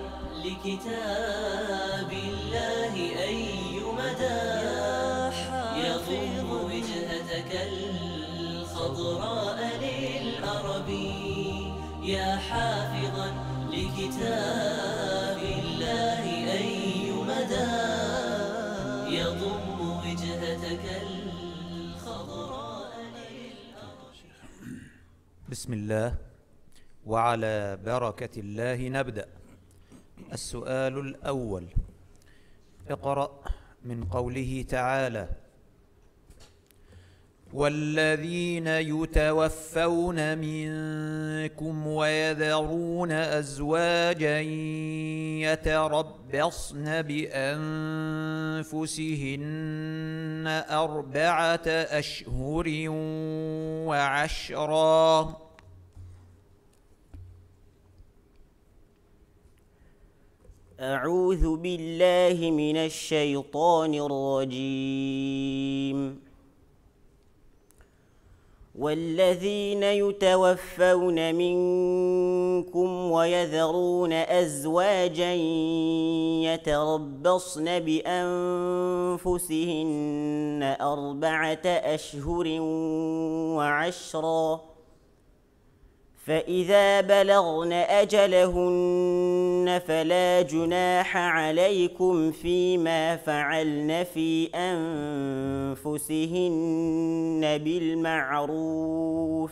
لكتاب الله أي مدى يضم وجهتك الخضراء للأربي يا حافظا لكتاب الله أي مدى يضم وجهتك الخضراء للأربي. بسم الله وعلى بركة الله نبدأ. السؤال الأول: اقرأ من قوله تعالى: والذين يتوفون منكم ويذرون أزواجا يتربصن بأنفسهن 4 أشهر وعشرا. أعوذ بالله من الشيطان الرجيم. والذين يتوفون منكم ويذرون أزواجا يتربصن بأنفسهن 4 أشهر وعشرا، فإذا بلغن أجلهن فلا جناح عليكم فيما فعلن في أنفسهن بالمعروف،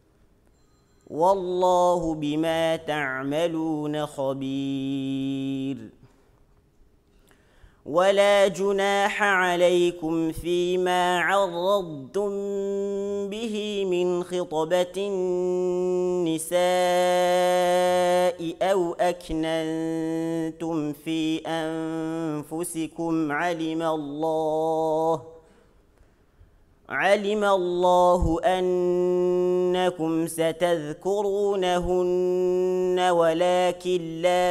والله بما تعملون خبير. ولا جناح عليكم فيما عرضتم به من خطبة النساء أو أكننتم في أنفسكم علم الله أنكم ستذكرونهن ولكن لا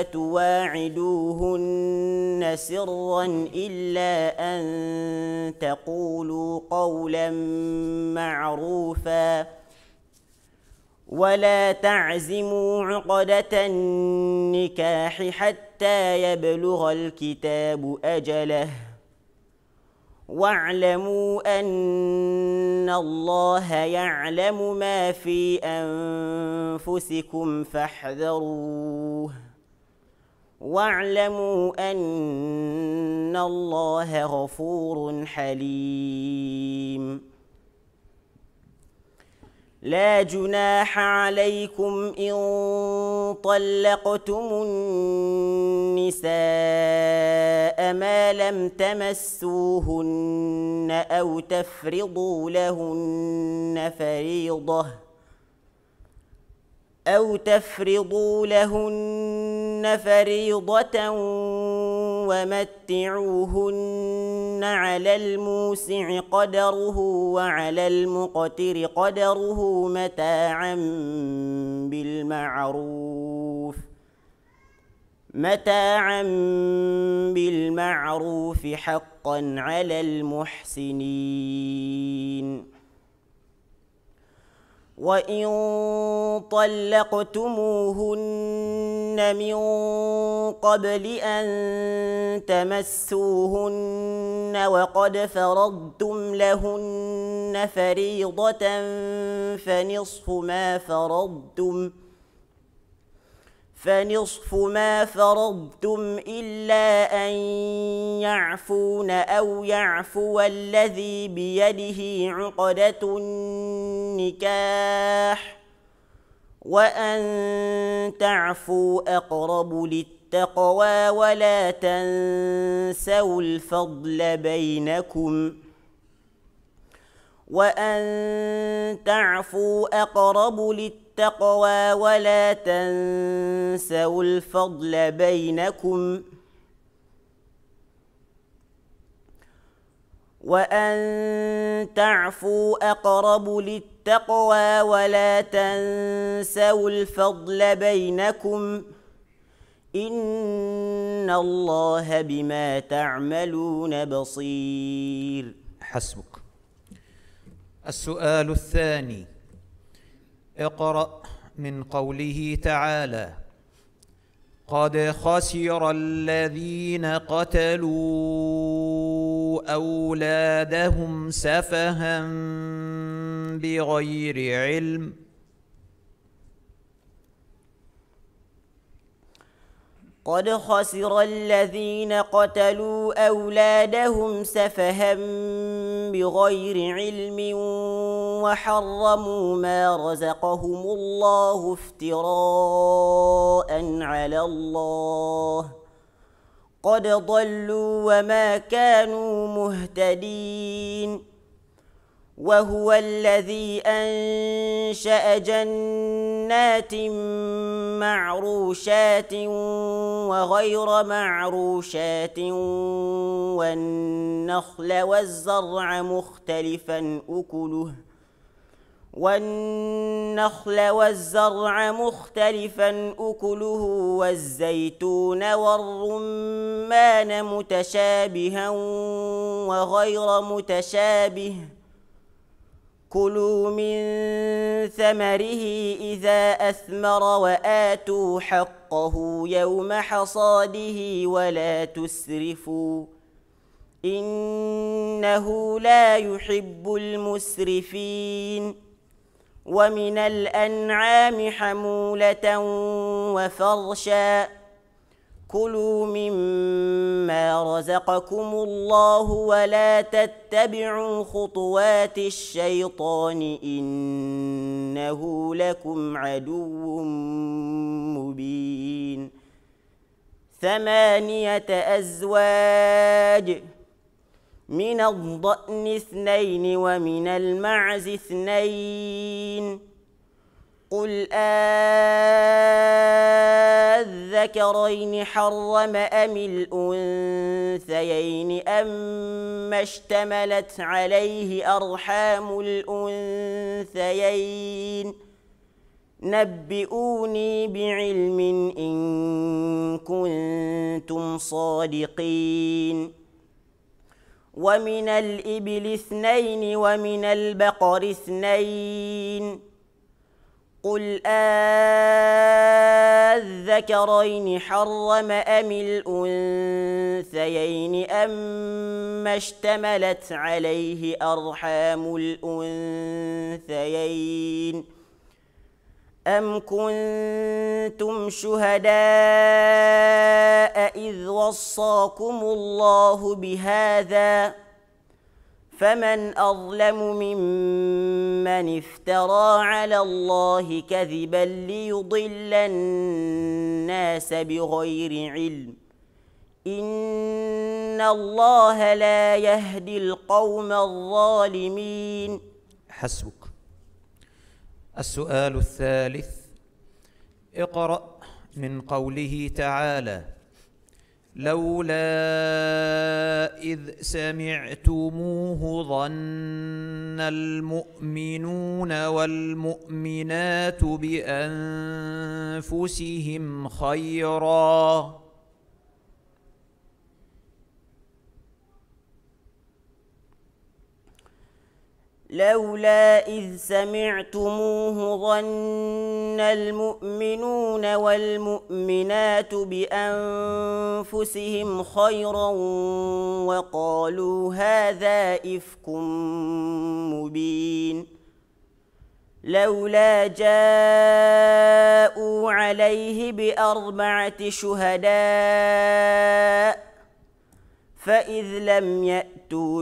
تواعدوهن سرا إلا أن تقولوا قولا معروفا، ولا تعزموا عقدة النكاح حتى يبلغ الكتاب أجله، واعلموا أن الله يعلم ما في أنفسكم فاحذروه، واعلموا أن الله غفور حليم. لا جناح عليكم إن طلقتم النساء ما لم تمسوهن أو تفرضوا لهن فريضة ومتعوهن على الموسع قدره وعلى المقتر قدره متاعا بالمعروف حقا على المحسنين. وإن طلقتموهن من قبل أن تمسوهن وقد فرضتم لهن فريضة فنصف ما فرضتم إلا أن يعفون أو يعفو الذي بيده عقدة النكاح، وأن تعفوا أقرب للتقوى ولا تنسوا الفضل بينكم وأن تعفوا أقرب للتقوى ولا تنسوا الفضل بينكم وأن تعفوا أقرب للتقوى ولا تنسوا الفضل بينكم إن الله بما تعملون بصير. حسبك. السؤال الثاني: اقرأ من قوله تعالى: قد خسر الذين قتلوا أولادهم سفها بغير علم. قد خسر الذين قتلوا أولادهم سفها بغير علم وحرموا ما رزقهم الله افتراء على الله قد ضلوا وما كانوا مهتدين. وهو الذي أنشأ جنات معروشات وغير معروشات والنخل والزرع مختلفا أكله والزيتون والرمان متشابها وغير متشابه كلوا من ثمره إذا أثمر وآتوا حقه يوم حصاده ولا تسرفوا إنه لا يحب المسرفين. ومن الأنعام حمولة وفرشا كلوا مما رزقكم الله ولا تتبعوا خطوات الشيطان إنه لكم عدو مبين. 8 أزواج من الضأن 2 ومن المعز 2 قل أذكرين حرم أم الأنثيين أما اشتملت عليه أرحام الأنثيين نبئوني بعلم إن كنتم صادقين. ومن الإبل 2 ومن البقر 2 قل أذكرين حرم أم الأنثيين أما اشتملت عليه أرحام الأنثيين أم كنتم شهداء إذ وصاكم الله بهذا فمن أظلم ممن افترى على الله كذبا ليضل الناس بغير علم إن الله لا يهدي القوم الظالمين. حسبك. السؤال الثالث: اقرأ من قوله تعالى: لولا إذ سمعتموه ظن المؤمنون والمؤمنات بأنفسهم خيرا. لولا إذ سمعتموه ظن المؤمنون والمؤمنات بأنفسهم خيرا وقالوا هذا إفك مبين. لولا جاءوا عليه ب4 شهداء فإذ لم يأتوا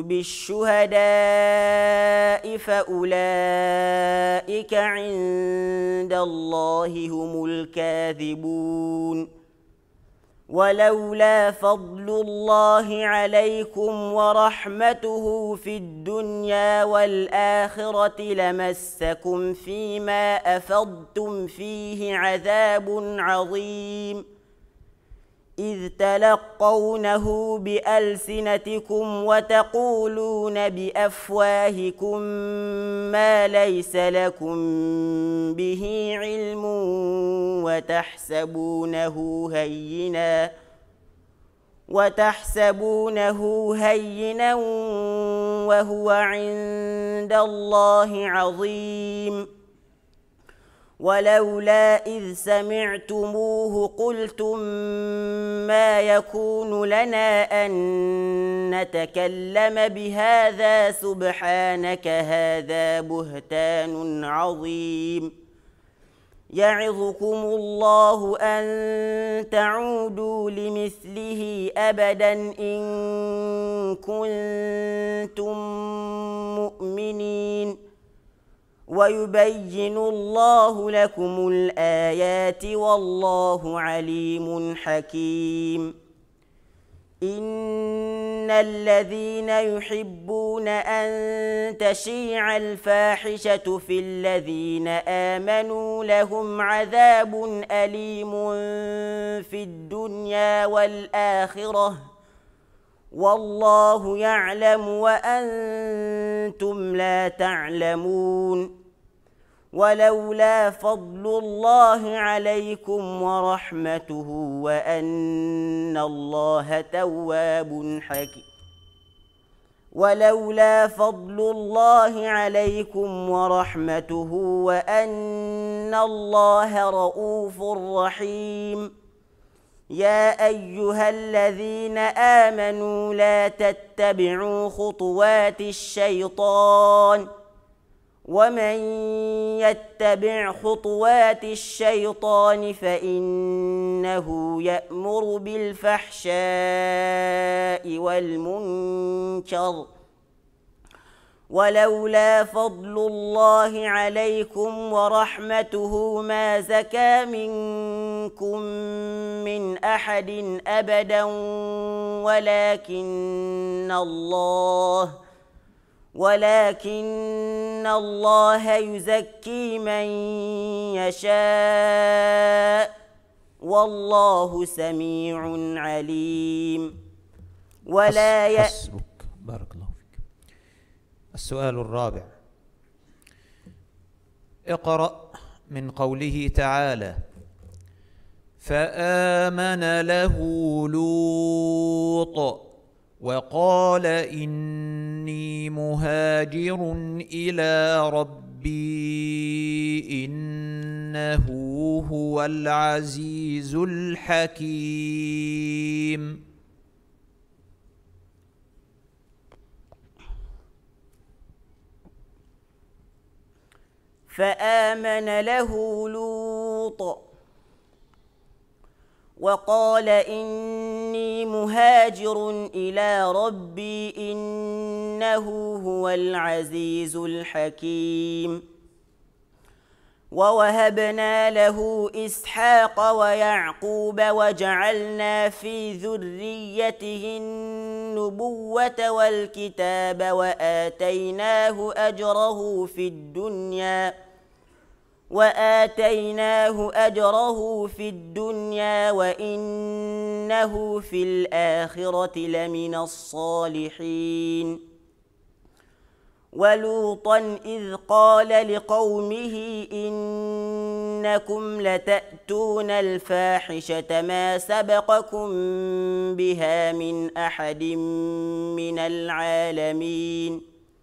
بالشهداء فأولئك عند الله هم الكاذبون ولولا فضل الله عليكم ورحمته في الدنيا والآخرة لمسكم فيما أفضتم فيه عذاب عظيم إذ تلقونه بألسنتكم وتقولون بأفواهكم ما ليس لكم به علم وتحسبونه هينا وهو عند الله عظيم ولولا إذ سمعتموه قلتم ما يكون لنا أن نتكلم بهذا سبحانك هذا بهتان عظيم يعظكم الله أن تعودوا لمثله أبدا إن كنتم مؤمنين ويبين الله لكم الآيات والله عليم حكيم إن الذين يحبون أن تشيع الفاحشة في الذين آمنوا لهم عذاب أليم في الدنيا والآخرة والله يعلم وأنتم لا تعلمون ولولا فضل الله عليكم ورحمته وأن الله تواب حكيم ولولا فضل الله عليكم ورحمته وأن الله رؤوف رحيم يا أيها الذين آمنوا لا تتبعوا خطوات الشيطان ومن يتبع خطوات الشيطان فإنه يأمر بالفحشاء والمنكر ولولا فضل الله عليكم ولرحمته ما زكى منكم من أحد أبدا ولكن الله يزكي من يشاء والله سميع عليم حسبك. بارك الله فيك. السؤال الرابع: اقرأ من قوله تعالى: فآمن له لوط وقال إني مهاجر إلى ربي إنه هو العزيز الحكيم. فآمن له لوط وقال إني مهاجر إلى ربي إنه هو العزيز الحكيم ووهبنا له إسحاق ويعقوب وجعلنا في ذريته النبوة والكتاب وآتيناه أجره في الدنيا وإنه في الآخرة لمن الصالحين ولوطا إذ قال لقومه إنكم لتأتون الفاحشة ما سبقكم بها من أحد من العالمين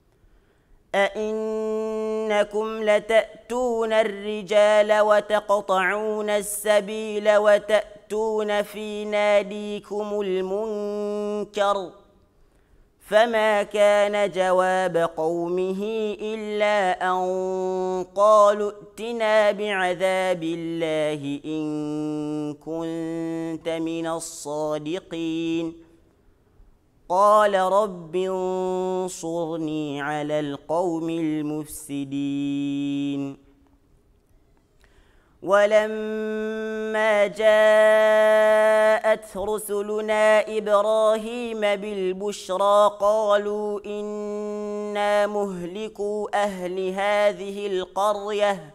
أئنكم لتأتون الرجال وتقطعون السبيل وتأتون في ناديكم المنكر فما كان جواب قومه إلا أن قالوا ائتنا بعذاب الله إن كنت من الصادقين قال رب انصرني على القوم المفسدين. ولما جاءت رسلنا إبراهيم بالبشرى قالوا إنا مهلكو أهل هذه القرية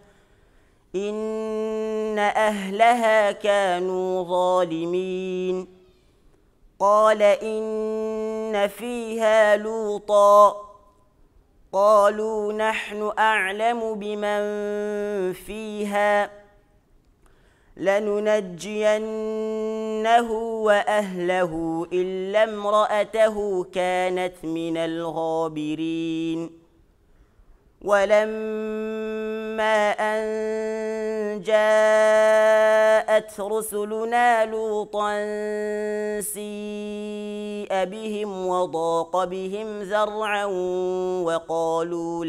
إن أهلها كانوا ظالمين. قال إن فيها لوطا قالوا نحن أعلم بمن فيها لننجينه وأهله إلا امرأته كانت من الغابرين. ولما أن جاءت رسلنا لوطا سيء بهم وضاق بهم ذرعا وقالوا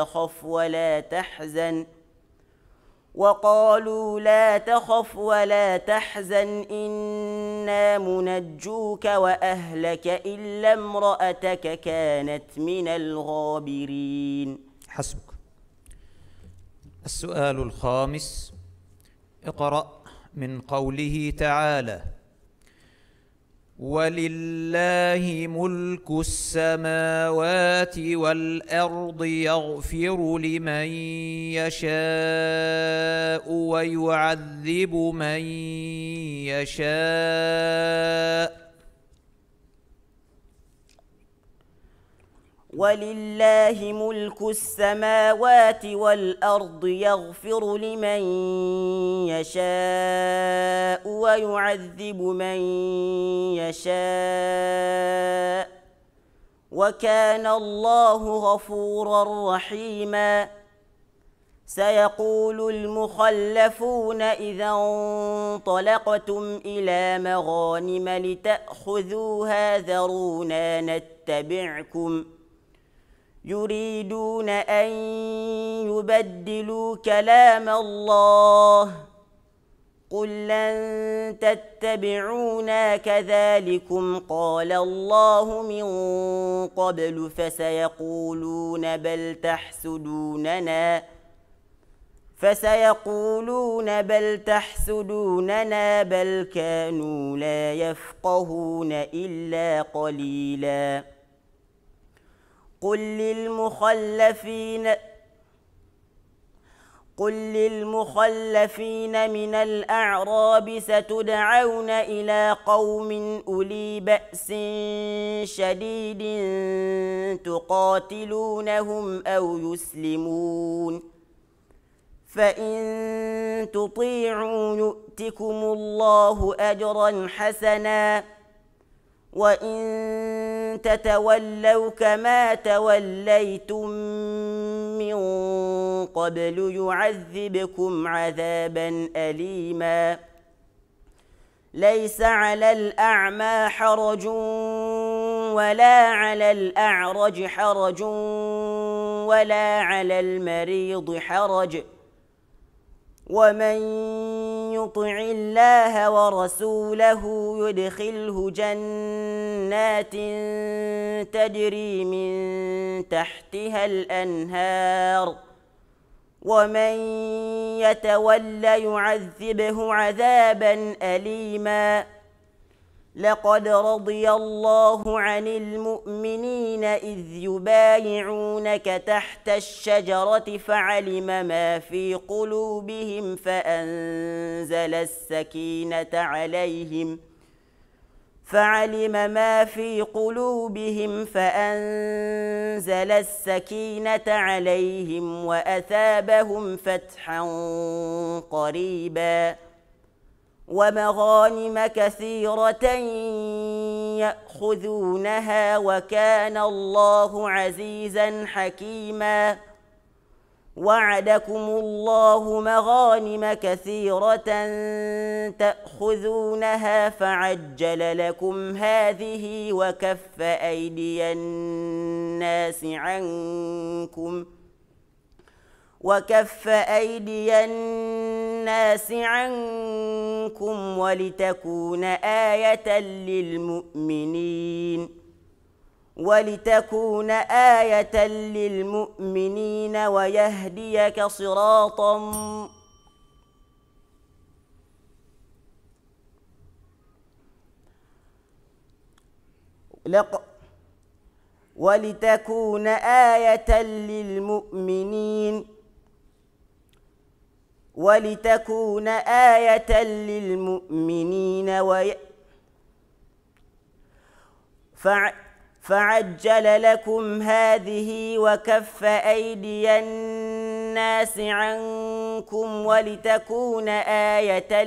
لا تخف ولا تحزن إنا منجوك وأهلك إلا امرأتك كانت من الغابرين. حسبك. السؤال الخامس: اقرأ من قوله تعالى: ولله ملك السماوات والأرض يغفر لمن يشاء ويعذب من يشاء. ولله ملك السماوات والأرض يغفر لمن يشاء ويعذب من يشاء وكان الله غفورا رحيما. سيقول المخلفون إذا انطلقتم إلى مغانم لتأخذوها ذرونا نتبعكم يريدون أن يبدلوا كلام الله قل لن تتبعونا كذلكم قال الله من قبل فسيقولون بل تحسدوننا بل كانوا لا يفقهون إلا قليلا. قل للمخلفين من الأعراب ستدعون إلى قوم أولي بأس شديد تقاتلونهم أو يسلمون فإن تطيعوا يؤتكم الله أجرا حسنا وإن تتولوا كما توليتم من قبل يعذبكم عذابا أليما. ليس على الأعمى حرج ولا على الأعرج حرج ولا على المريض حرج ومن يطع الله ورسوله يدخله جنات تجري من تحتها الأنهار ومن يتول يعذبه عذابا أليما. لقد رضي الله عن المؤمنين إذ يبايعونك تحت الشجرة فعلم ما في قلوبهم فأنزل السكينة عليهم وأثابهم فتحا قريبا ومغانم كثيرة يأخذونها وكان الله عزيزا حكيما. وعدكم الله مغانم كثيرة تأخذونها فعجل لكم هذه وكف أيدي الناس عنكم ولتكون آية للمؤمنين. ولتكون آية للمؤمنين ويهديك صراطا ولتكون آية للمؤمنين فعجل لكم هذه وكف أيدي الناس عنكم ولتكون آية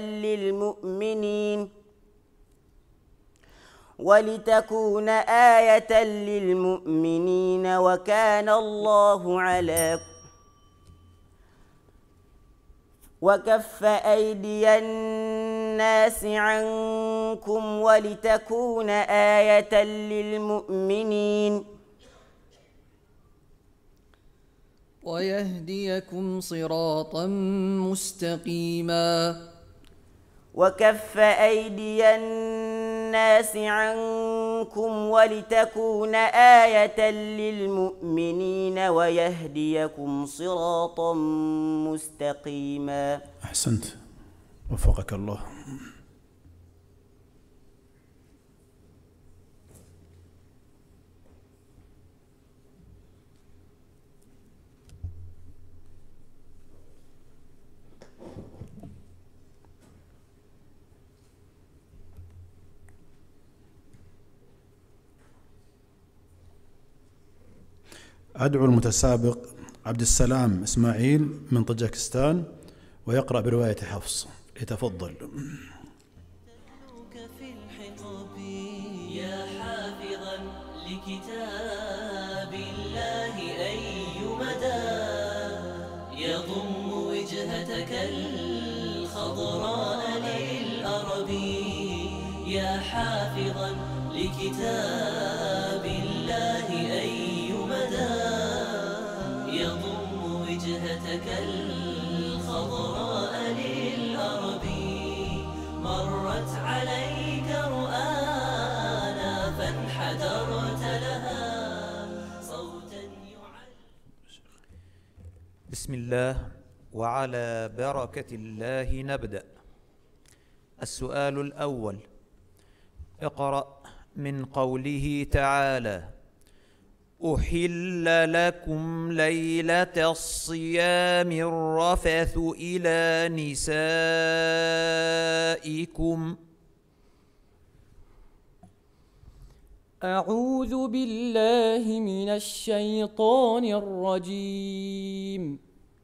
للمؤمنين وكان الله على وكف أيدي الناس عنكم ولتكون آية للمؤمنين ويهديكم صراطا مستقيما وكف أيدي الناس عنكم ولتكون آية للمؤمنين ويهديكم صراطا مستقيما. أحسنت، وفقك الله. أدعو المتسابق عبد السلام إسماعيل من طاجكستان ويقرأ برواية حفص. يتفضل. يا حافظا لكتاب الله أي مدى يضم وجهتك الخضراء للأرب يا حافظا لكتاب الله أي مدى يضم وجهتك الخضراء للأرب مرت عليك رؤانا فانحدرت لها صوتا بسم الله وعلى بركة الله نبدأ. السؤال الأول: اقرأ من قوله تعالى: أحل لكم ليلة الصيام الرفث إلى نسائكم. أعوذ بالله من الشيطان الرجيم.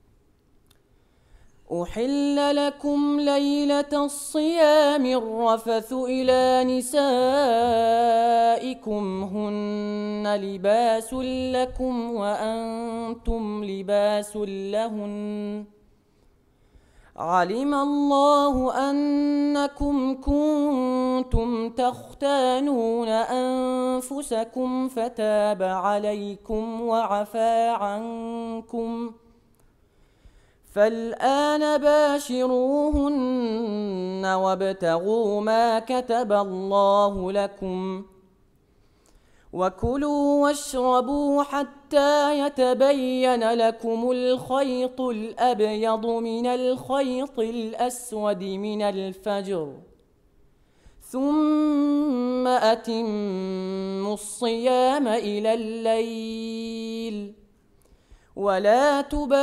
أحل لكم ليلة الصيام الرفث إلى نسائكم هن لباس لكم وأنتم لباس لهن علم الله أنكم كنتم تختانون أنفسكم فتاب عليكم وعفى عنكم فالآن باشروهن وابتغوا ما كتب الله لكم وكلوا واشربوا حتى يتبين لكم الخيط الأبيض من الخيط الأسود من الفجر ثم أتموا الصيام إلى الليل ولا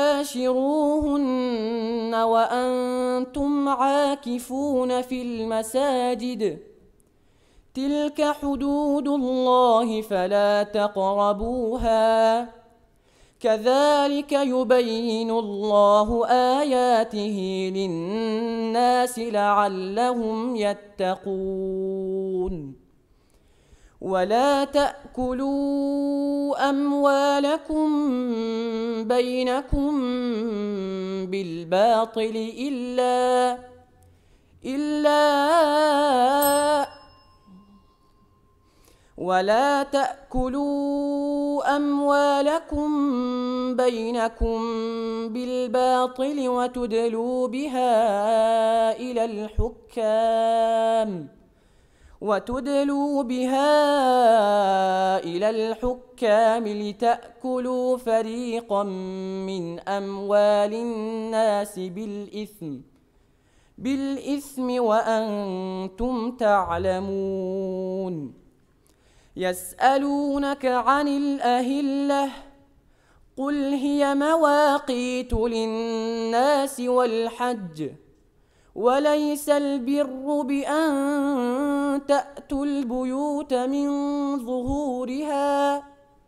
تباشروهن وأنتم عاكفون في المساجد تلك حدود الله فلا تقربوها كذلك يبين الله آياته للناس لعلهم يتقون ولا تأكلوا أموالكم بينكم بالباطل ولا تأكلوا أموالكم بينكم بالباطل وتدلوا بها إلى الحكام وتدلوا بها إلى الحكام لتأكلوا فريقا من أموال الناس بالإثم وأنتم تعلمون. يسألونك عن الأهلة قل هي مواقيت للناس والحج وليس البر بأن تأتوا البيوت من ظهورها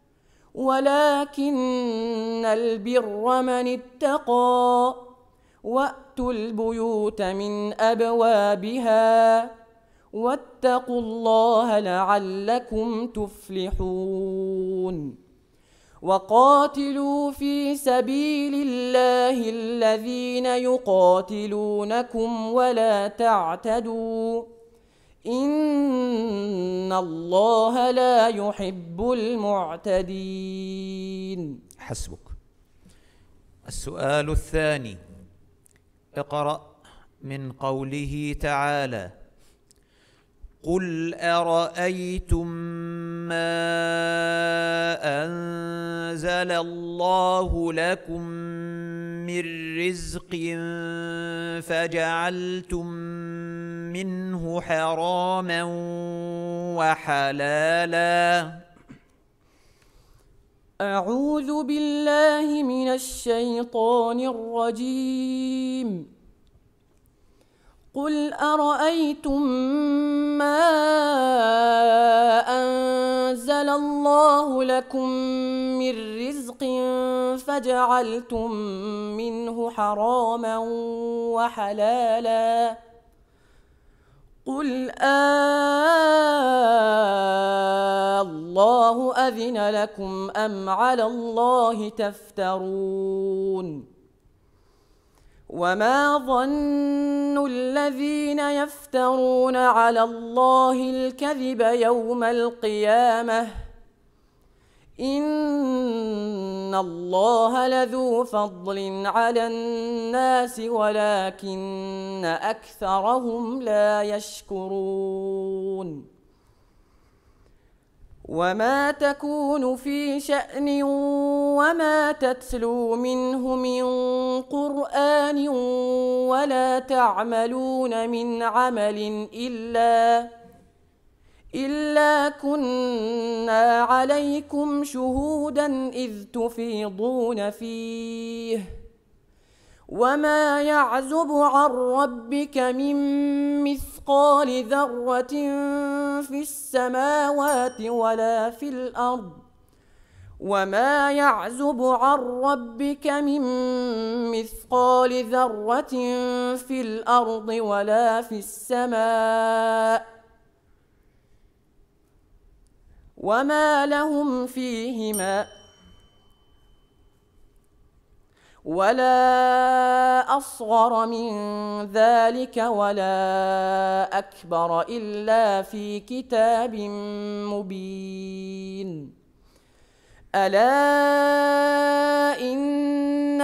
ولكن البر من اتقى وأتوا البيوت من أبوابها واتقوا الله لعلكم تفلحون. وقاتلوا في سبيل الله الذين يقاتلونكم ولا تعتدوا إن الله لا يحب المعتدين. حسبك. السؤال الثاني: اقرأ من قوله تعالى: قل أرأيتم ما أنزل الله لكم من رزق فجعلتم منه حراما وحلالا. أعوذ بالله من الشيطان الرجيم. قل أرأيتم ما أنزل الله لكم من رزق فجعلتم منه حراما وحلالا قل الله أذن لكم أم على الله تفترون. وما ظن الذين يفترون على الله الكذب يوم القيامة إن الله لذو فضل على الناس ولكن أكثرهم لا يشكرون. وما تكون في شأن وما تتلو منه من قرآن ولا تعملون من عمل إلا كنا عليكم شهودا إذ تفيضون فيه وما يعزب عن ربك من مثقال ذرة في السماوات ولا في الأرض وما يعزب عن ربك من مثقال ذرة في الأرض ولا في السماء وما لهم فيهما ولا أصغر من ذلك ولا أكبر إلا في كتاب مبين. ألا إن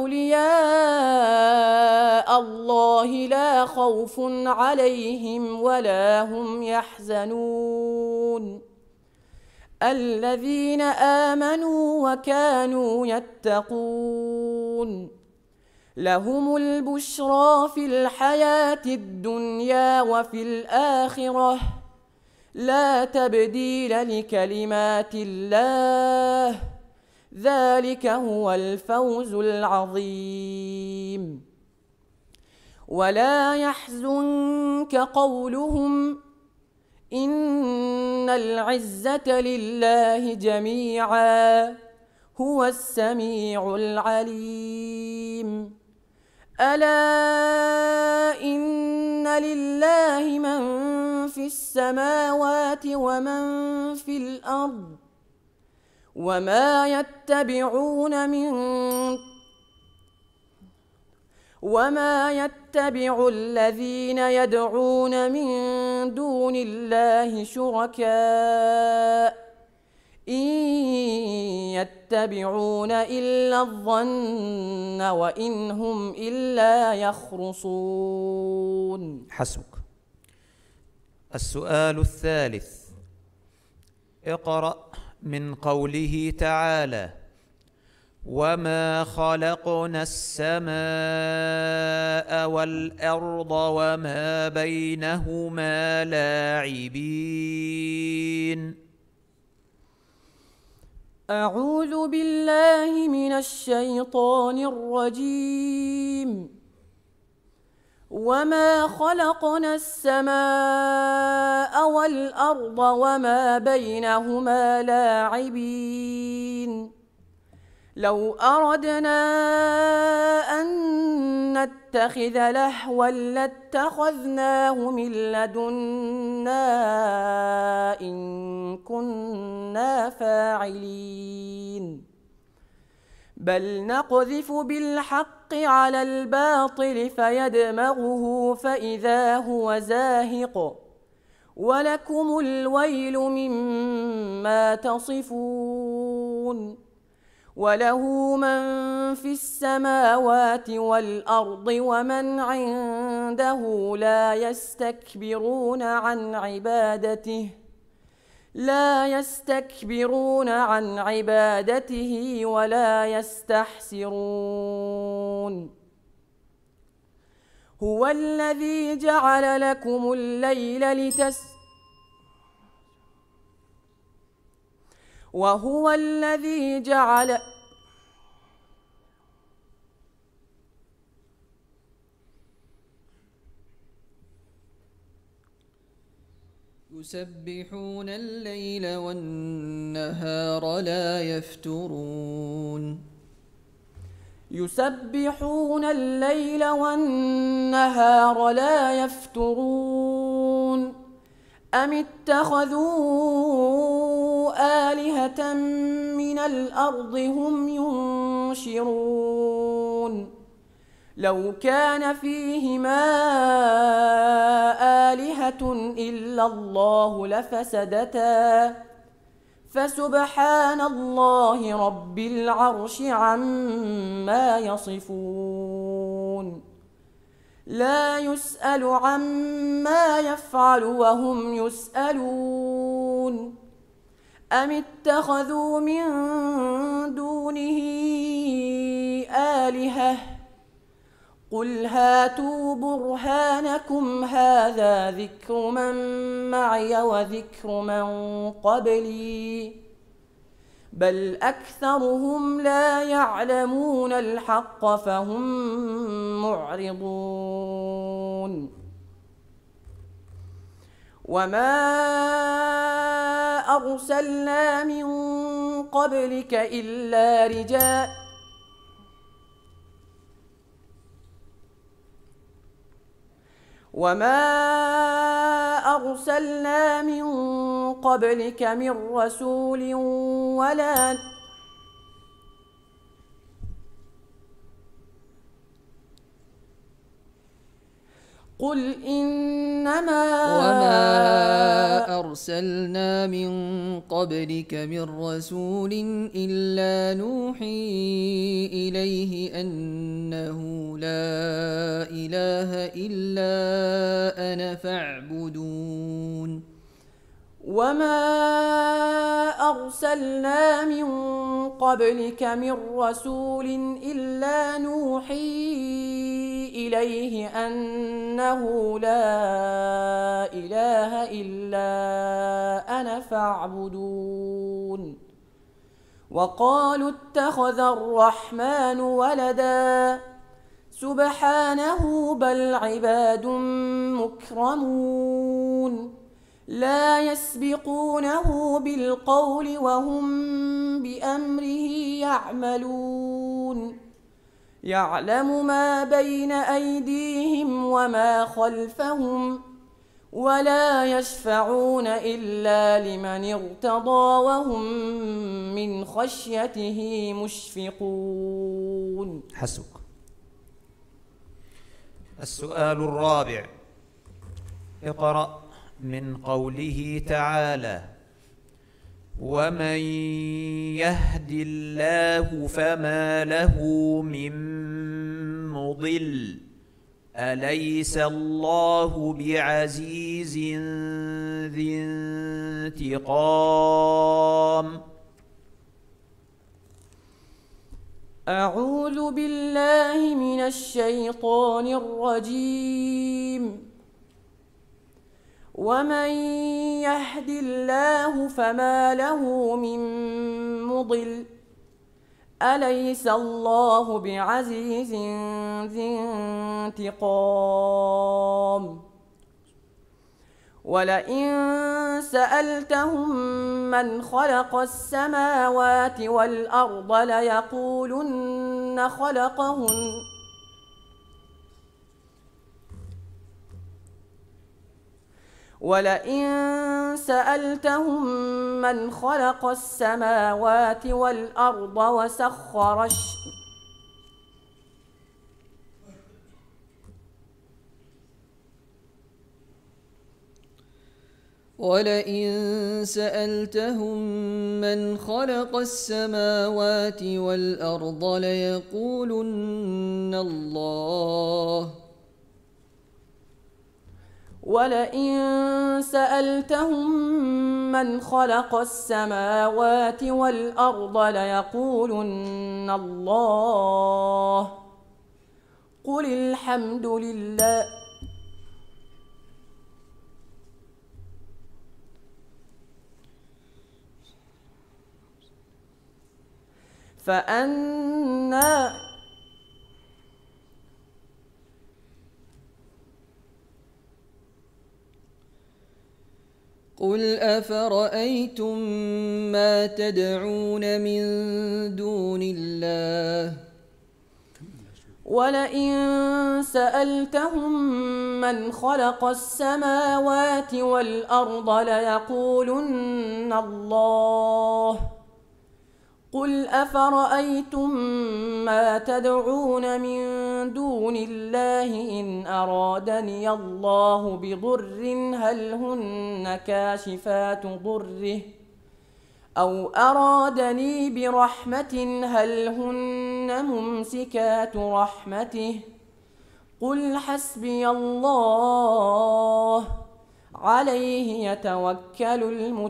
أولياء الله لا خوف عليهم ولا هم يحزنون الذين آمنوا وكانوا يتقون لهم البشرى في الحياة الدنيا وفي الآخرة لا تبديل لكلمات الله ذلك هو الفوز العظيم. ولا يحزنك قولهم إن العزة لله جميعا هو السميع العليم. ألا إن لله من في السماوات ومن في الأرض وما يتبع الذين يدعون من دون الله شركاء إن يتبعون إلا الظن وإن هم إلا يخرصون. حسبك. السؤال الثالث: اقرأ من قوله تعالى: وما خلقنا السماء والأرض وما بينهما لاعبين. أعوذ بالله من الشيطان الرجيم. وما خلقنا السماء والأرض وما بينهما لاعبين. لو أردنا أن نتخذ لهوا لاتخذناه من لدنا إن كنا فاعلين. بل نقذف بالحق على الباطل فيدمغه فإذا هو زاهق ولكم الويل مما تصفون. وله من في السماوات والأرض ومن عنده لا يستكبرون عن عبادته ولا يستحسرون. هو الذي جعل لكم الليل وهو الذي جعل يسبحون الليل والنهار لا يفترون. يسبحون الليل والنهار لا يفترون. أم اتخذوا آلهة من الأرض هم ينشرون. لو كان فيهما آلهة إلا الله لفسدتا فسبحان الله رب العرش عما يصفون. لا يسأل عما يفعل وهم يسألون. أم اتخذوا من دونه آلهة قل هاتوا برهانكم هذا ذكر من معي وذكر من قبلي بل أكثرهم لا يعلمون الحق فهم معرضون. وما أرسلنا من قبلك إلا من رسول ولا قل إنما وما أرسلنا من قبلك من رسول إلا نوحي إليه أنه لا إله إلا أنا فاعبدون. وما أرسلنا من قبلك من رسول إلا نوحي إليه أنه لا إله إلا أنا فاعبدون. وقالوا اتخذ الرحمن ولدا سبحانه بل عباد مكرمون لا يسبقونه بالقول وهم بأمره يعملون. يعلم ما بين أيديهم وما خلفهم ولا يشفعون إلا لمن ارتضى وهم من خشيته مشفقون. حسبك. السؤال الرابع: اقرأ من قوله تعالى: ومن يهد الله فما له من مضل أليس الله بعزيز ذي انتقام. أعوذ بالله من الشيطان الرجيم. ومن يهد الله فما له من مضل. أليس الله بعزيز ذي انتقام. ولئن سألتهم من خلق السماوات والأرض ليقولن خلقهن ولئن سألتهم من خلق السماوات والأرض وسخر ولئن سألتهم من خلق السماوات والأرض ليقولن الله. ولئن سألتهم من خلق السماوات والأرض ليقولن الله. قل الحمد لله. فأنا قل أفرأيتم ما تدعون من دون الله. ولئن سألتهم من خلق السماوات والأرض ليقولن الله. قل أفرأيتم ما تدعون من دون الله إن أرادني الله بضر هل هن كاشفات ضره أو أرادني برحمة هل هن ممسكات رحمته. قل حسبي الله عليه يتوكل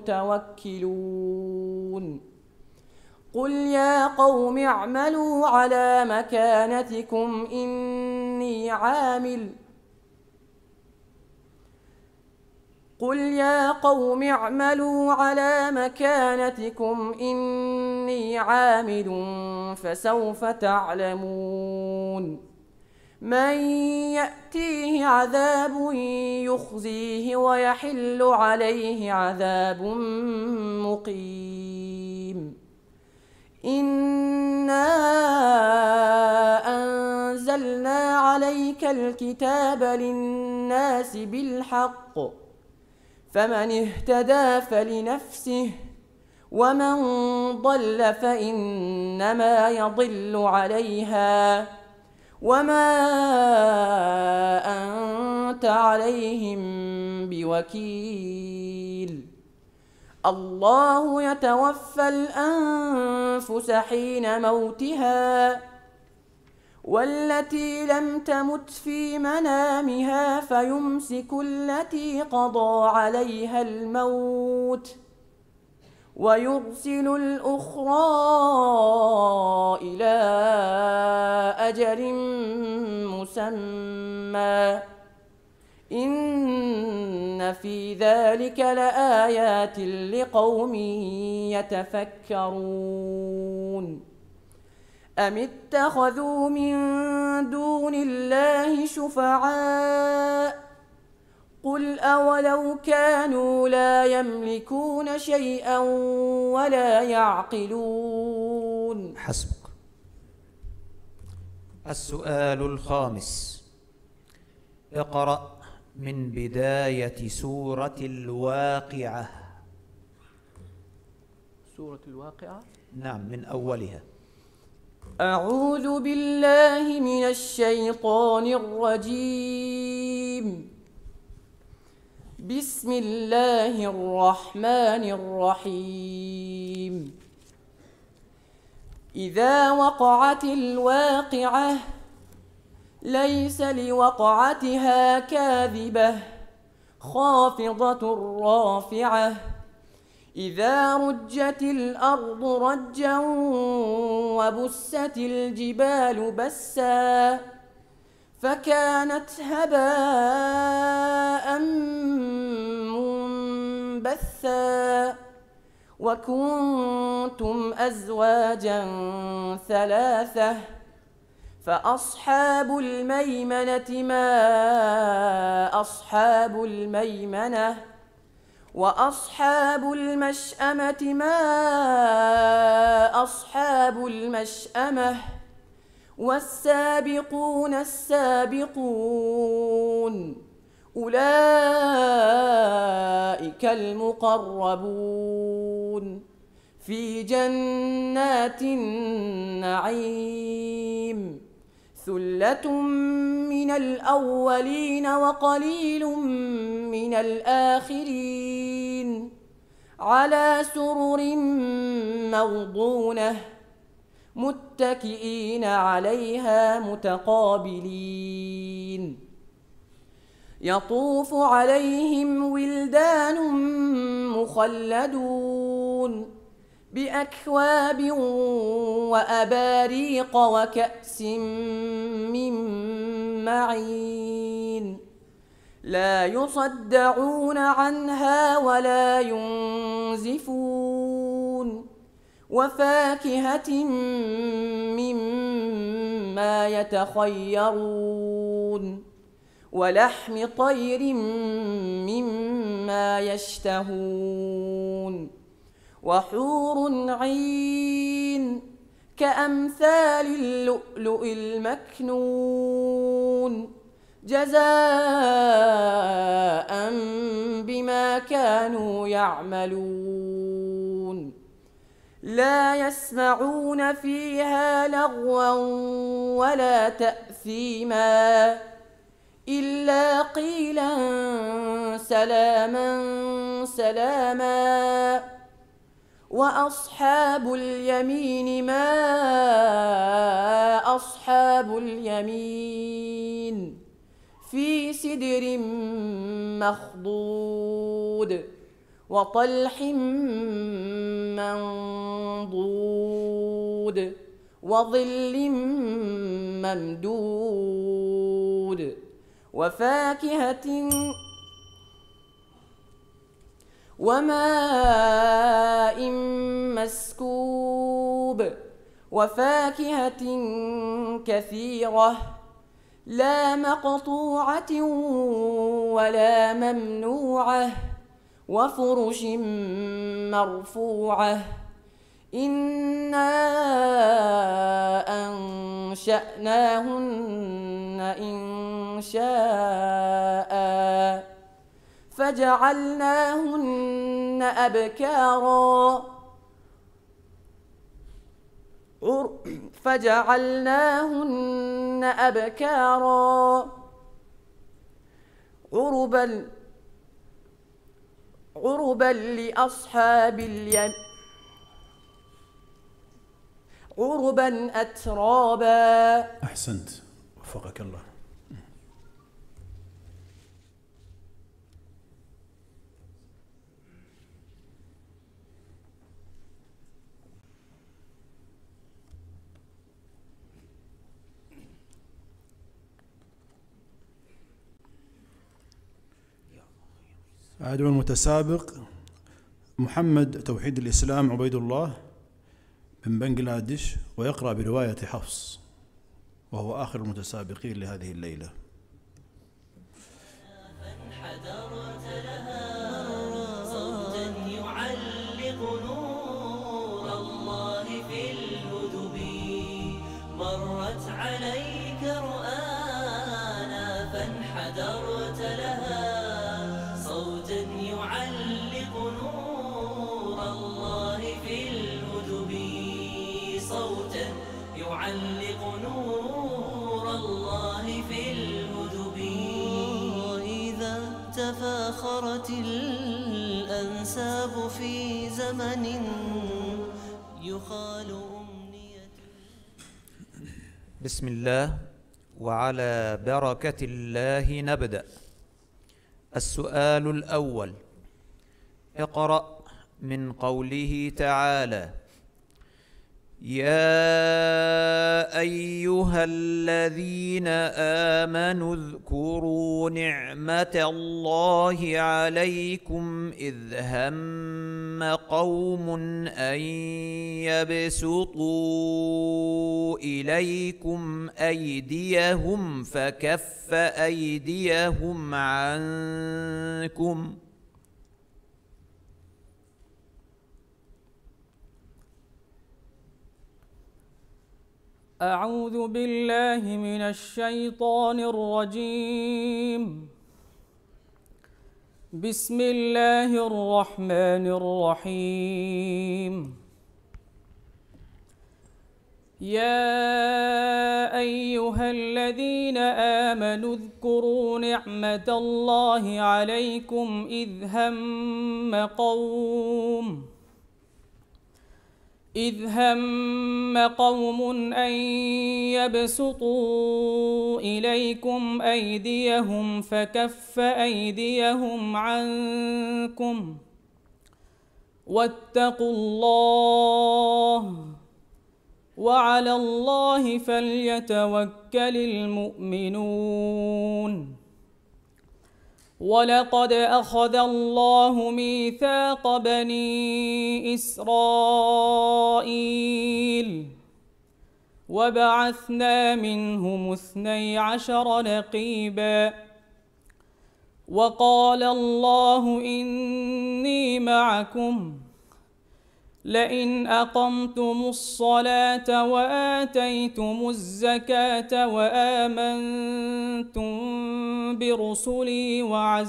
المتوكلون. قل يا قوم اعملوا على مكانتكم إني عامل قل يا قوم اعملوا على مكانتكم إني عامل فسوف تعلمون من يأتيه عذاب يخزيه ويحل عليه عذاب مقيم. إنا أنزلنا عليك الكتاب للناس بالحق فمن اهتدى فلنفسه ومن ضل فإنما يضل عليها وما أنت عليهم بوكيل. الله يتوفى الأنفس حين موتها والتي لم تمت في منامها فيمسك التي قضى عليها الموت ويرسل الأخرى إلى أجل مسمى إن في ذلك لآيات لقوم يتفكرون. أم اتخذوا من دون الله شفعاء قل أولو كانوا لا يملكون شيئا ولا يعقلون. حسبك. السؤال الخامس. اقرأ من بداية سورة الواقعة. سورة الواقعة؟ نعم، من أولها. أعوذ بالله من الشيطان الرجيم. بسم الله الرحمن الرحيم. إذا وقعت الواقعة ليس لوقعتها كاذبة خافضة رافعة إذا رجت الأرض رجا وبست الجبال بسا فكانت هباء منبثا وكنتم أزواجا ثلاثة فأصحاب الميمنة ما أصحاب الميمنة وأصحاب المشأمة ما أصحاب المشأمة والسابقون السابقون أولئك المقربون في جنات النعيم ثلة من الأولين وقليل من الآخرين على سرر موضونة متكئين عليها متقابلين يطوف عليهم ولدان مخلدون بأكواب وأباريق وكأس من معين لا يصدعون عنها ولا ينزفون وفاكهة مما يتخيرون ولحم طير مما يشتهون وحور عين كأمثال اللؤلؤ المكنون جزاء بما كانوا يعملون لا يسمعون فيها لغوا ولا تأثيما إلا قيلا سلاما سلاما وأصحاب اليمين ما أصحاب اليمين في سدر مخضود وطلح منضود وظل ممدود وفاكهة وماء مسكوب وفاكهة كثيرة لا مقطوعة ولا ممنوعة وفرش مرفوعة إنا أنشأناهن إنشاء فجعلناهن أبكارا عربا لأصحاب اليمين عربا أترابا. أحسنت وفقك الله. عدو المتسابق محمد توحيد الإسلام عبيد الله من بنغلاديش، ويقرأ برواية حفص، وهو آخر المتسابقين لهذه الليلة. فانحدرت لها صوتا يعلق نور الله في الهدب، مرت عليك رؤانا فانحدرت لها صوتا يعلق نور الله في الهدب، صوتا يعلق نور الله في الهدب. إذا تفاخرت الأنساب في زمن يخال أمنية. بسم الله وعلى بركة الله نبدأ. السؤال الأول: اقرأ من قوله تعالى: يا أيها الذين آمنوا اذكروا نعمة الله عليكم إذ هم قوم أن يبسطوا إليكم أيديهم فكف أيديهم عنكم أعوذ بالله من الشيطان الرجيم. بسم الله الرحمن الرحيم. يا أيها الذين آمنوا اذكروا نعمة الله عليكم إذ هم قوم أن يبسطوا إليكم أيديهم فكف أيديهم عنكم واتقوا الله وعلى الله فليتوكل المؤمنون. ولقد أخذ الله ميثاق بني إسرائيل وبعثنا منهم 12 نقيبا وقال الله إني معكم لئن أقمتم الصلاة وآتيتم الزكاة وآمنتم برسلي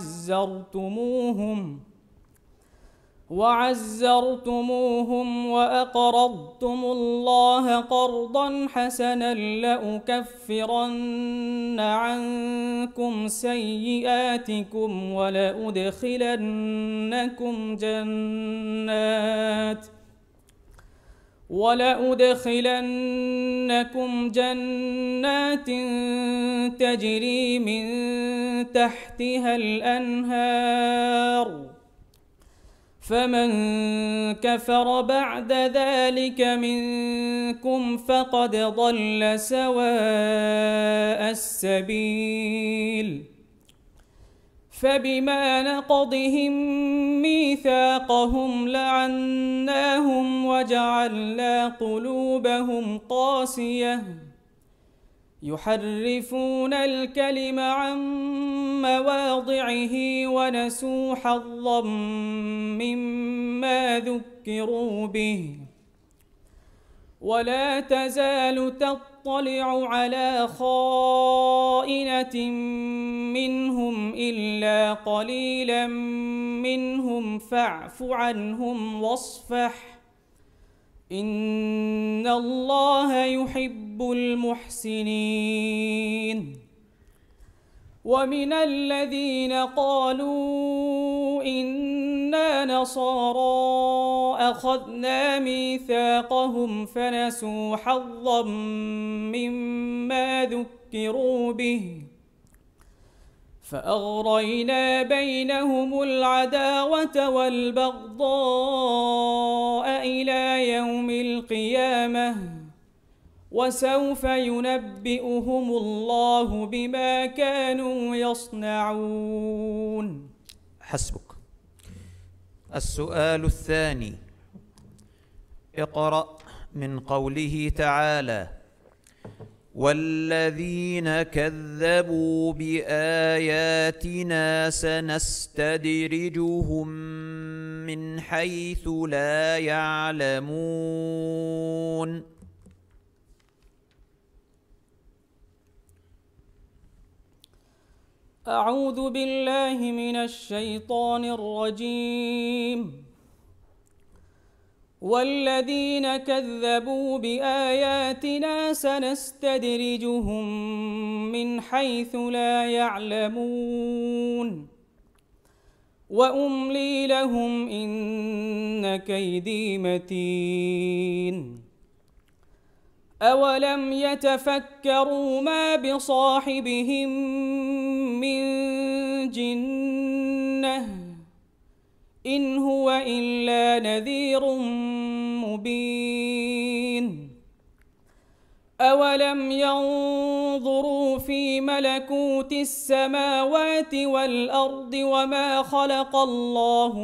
وعزرتموهم وأقرضتم الله قرضا حسنا لأكفرن عنكم سيئاتكم ولأدخلنكم جنات تجري من تحتها الأنهار فمن كفر بعد ذلك منكم فقد ضل سواء السبيل. فبما نقضهم ميثاقهم لعناهم وجعلنا قلوبهم قاسية يحرفون الكلم عن مواضعه ونسوا حظا مما ذكروا به. ولا تزال تطلع على خائنة منهم إلا قليلا منهم فاعف عنهم واصفح إن الله يحب المحسنين. ومن الذين قالوا إنا نصارى أخذنا ميثاقهم فنسوا حظا مما ذكروا به فأغرينا بينهم العداوة والبغضاء إلى يوم القيامة وسوف ينبئهم الله بما كانوا يصنعون. حسبك. السؤال الثاني: اقرأ من قوله تعالى: والذين كذبوا بآياتنا سنستدرجهم من حيث لا يعلمون. أعوذ بالله من الشيطان الرجيم. والذين كذبوا بآياتنا سنستدرجهم من حيث لا يعلمون وأملي لهم إن كيدي متين. أولم يتفكروا ما بصاحبهم من جنة إن هو إلا نذير مبين أولم ينظروا في ملكوت السماوات والأرض وما خلق الله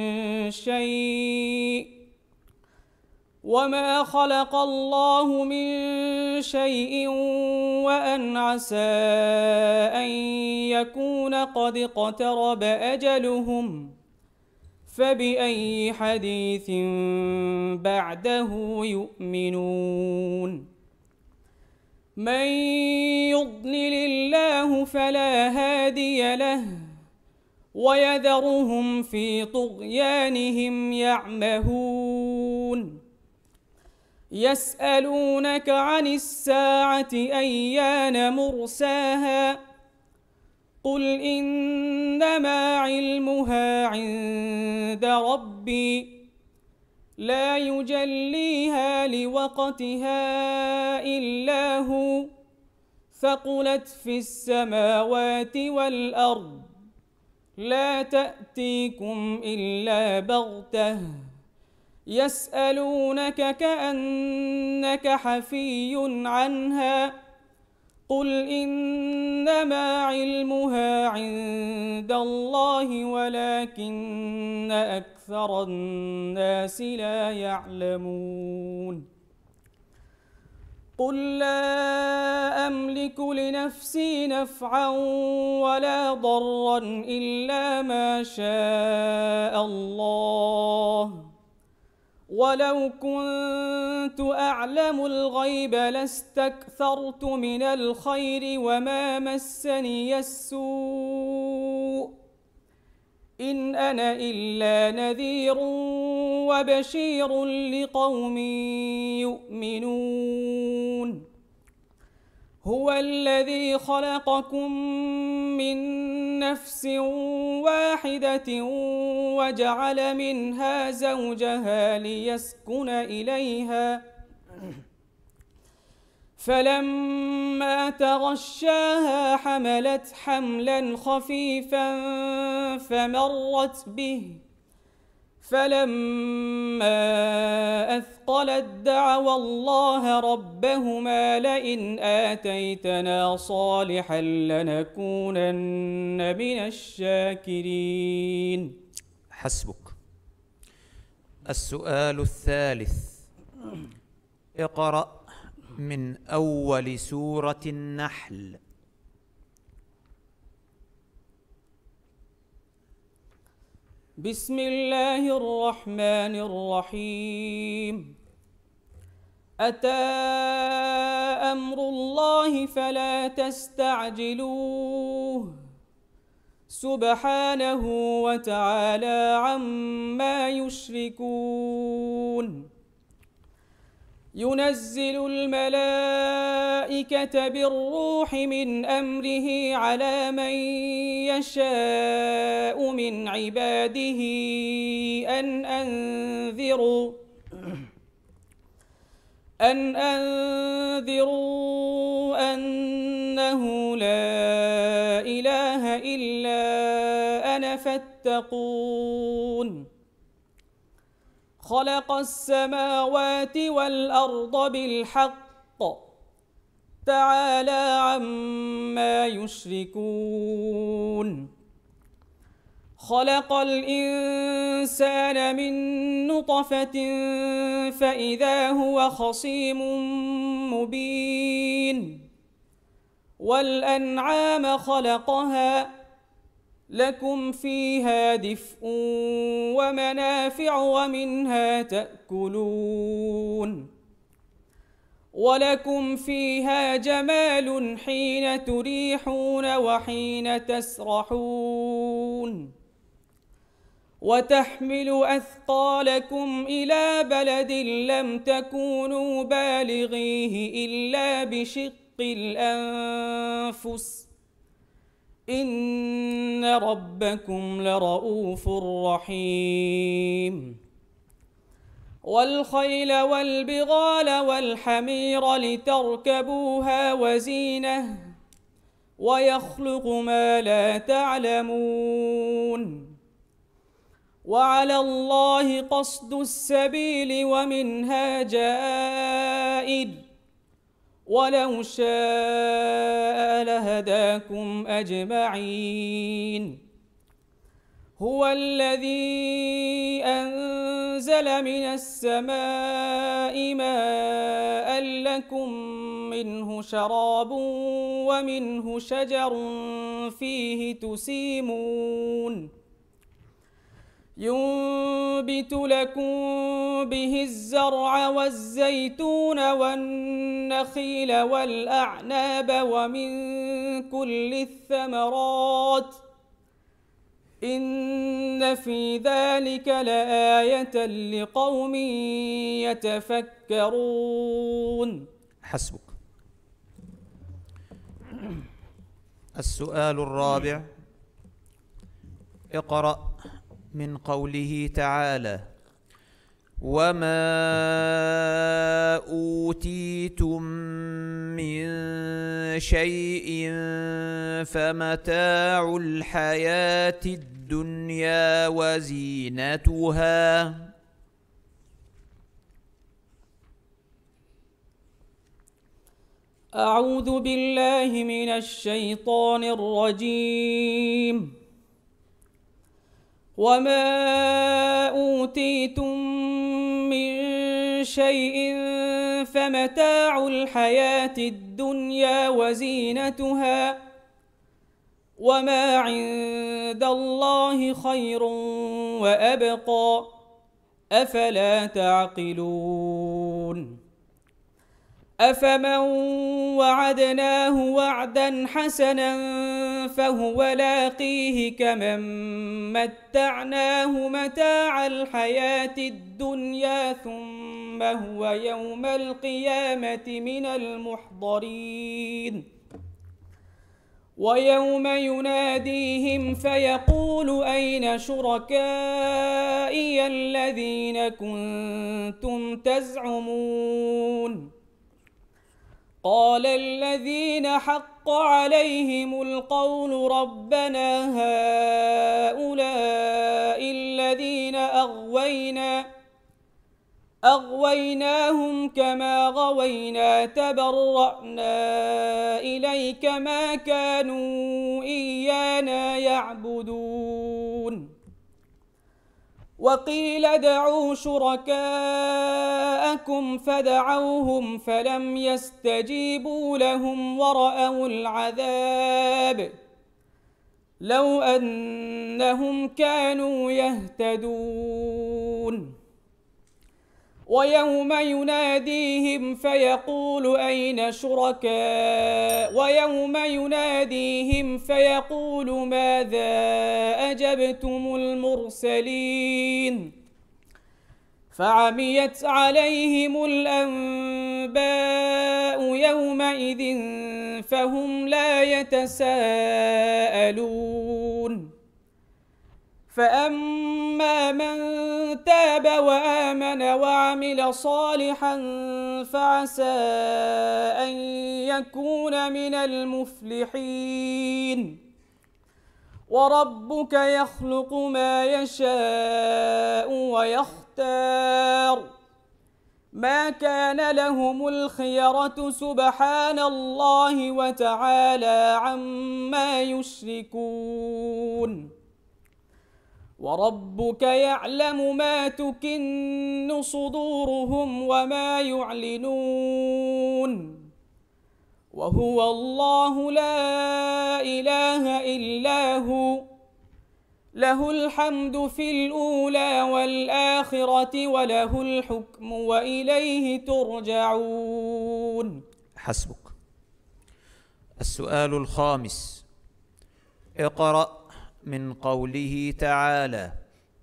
من شيء وأن عسى أن يكون قد اقترب أجلهم فبأي حديث بعده يؤمنون من يضلل الله فلا هادي له ويذرهم في طغيانهم يعمهون يسألونك عن الساعة أيان مرساها قل إنما علمها عند ربي لا يجليها لوقتها إلا هو ثقلت في السماوات والأرض لا تأتيكم إلا بغتة يسألونك كأنك حفي عنها قل إنما علمها عند الله ولكن أكثر الناس لا يعلمون قل لا أملك لنفسي نفعا ولا ضرا إلا ما شاء الله ولو كنت أعلم الغيب لاستكثرت من الخير وما مسني السوء إن أنا إلا نذير وبشير لقوم يؤمنون هو الذي خلقكم من نفس واحدة وجعل منها زوجها ليسكن إليها فلما تغشاها حملت حملا خفيفا فمرت به فلما أثقلت دعوا الله ربهما لئن آتيتنا صالحا لنكونن من الشاكرين. حسبك. السؤال الثالث: اقرأ من أول سورة النحل. بسم الله الرحمن الرحيم. أتى أمر الله فلا تستعجلوه سبحانه وتعالى عما يشركون. ينزل الملائكة بالروح من أمره على من يشاء من عباده أن أنذروا أنه لا إله إلا أنا فاتقون. خلق السماوات والأرض بالحق تعالى عما يشركون. خلق الإنسان من نطفة فإذا هو خصيم مبين. والأنعام خلقها لكم فيها دفء ومنافع ومنها تأكلون. ولكم فيها جمال حين تريحون وحين تسرحون. وتحمل أثقالكم إلى بلد لم تكونوا بالغيه إلا بشق الأنفس إن ربكم لرؤوف رحيم. والخيل والبغال والحمير لتركبوها وزينة ويخلق ما لا تعلمون وعلى الله قصد السبيل ومنها جائر ولو شاء لهداكم أجمعين هو الذي أنزل من السماء ماء لكم منه شراب ومنه شجر فيه تسيمون ينبت لكم به الزرع والزيتون والنخيل والأعناب ومن كل الثمرات إن في ذلك لآية لقوم يتفكرون. حسبك. السؤال الرابع: اقرأ من قوله تعالى: وما أوتيتم من شيء فمتاع الحياة الدنيا وزينتها. أعوذ بالله من الشيطان الرجيم. وما أوتيتم من شيء فمتاع الحياة الدنيا وزينتها وما عند الله خير وأبقى أفلا تعقلون أفمن وعدناه وعدا حسنا فهو لاقيه كمن متعناه متاع الحياة الدنيا ثم هو يوم القيامة من المحضرين ويوم يناديهم فيقول أين شركائي الذين كنتم تزعمون قال الذين حق عليهم القول ربنا هؤلاء الذين أغويناهم كما غوينا تبرأنا إليك ما كانوا إيانا يعبدون وقيل ادعوا شركاءكم فدعوهم فلم يستجيبوا لهم ورأوا العذاب لو أنهم كانوا يهتدون ويوم يناديهم فيقول أين شركاء ويوم يناديهم فيقول ماذا أجبتم المرسلين فعميت عليهم الأنباء يومئذ فهم لا يتساءلون فأما من تاب وآمن وعمل صالحا فعسى أن يكون من المفلحين وربك يخلق ما يشاء ويختار ما كان لهم الخيرة سبحان الله وتعالى عما يشركون وربك يعلم ما تكن صدورهم وما يعلنون وهو الله لا إله إلا هو له الحمد في الأولى والآخرة وله الحكم وإليه ترجعون. حسبك. السؤال الخامس: اقرأ من قوله تعالى: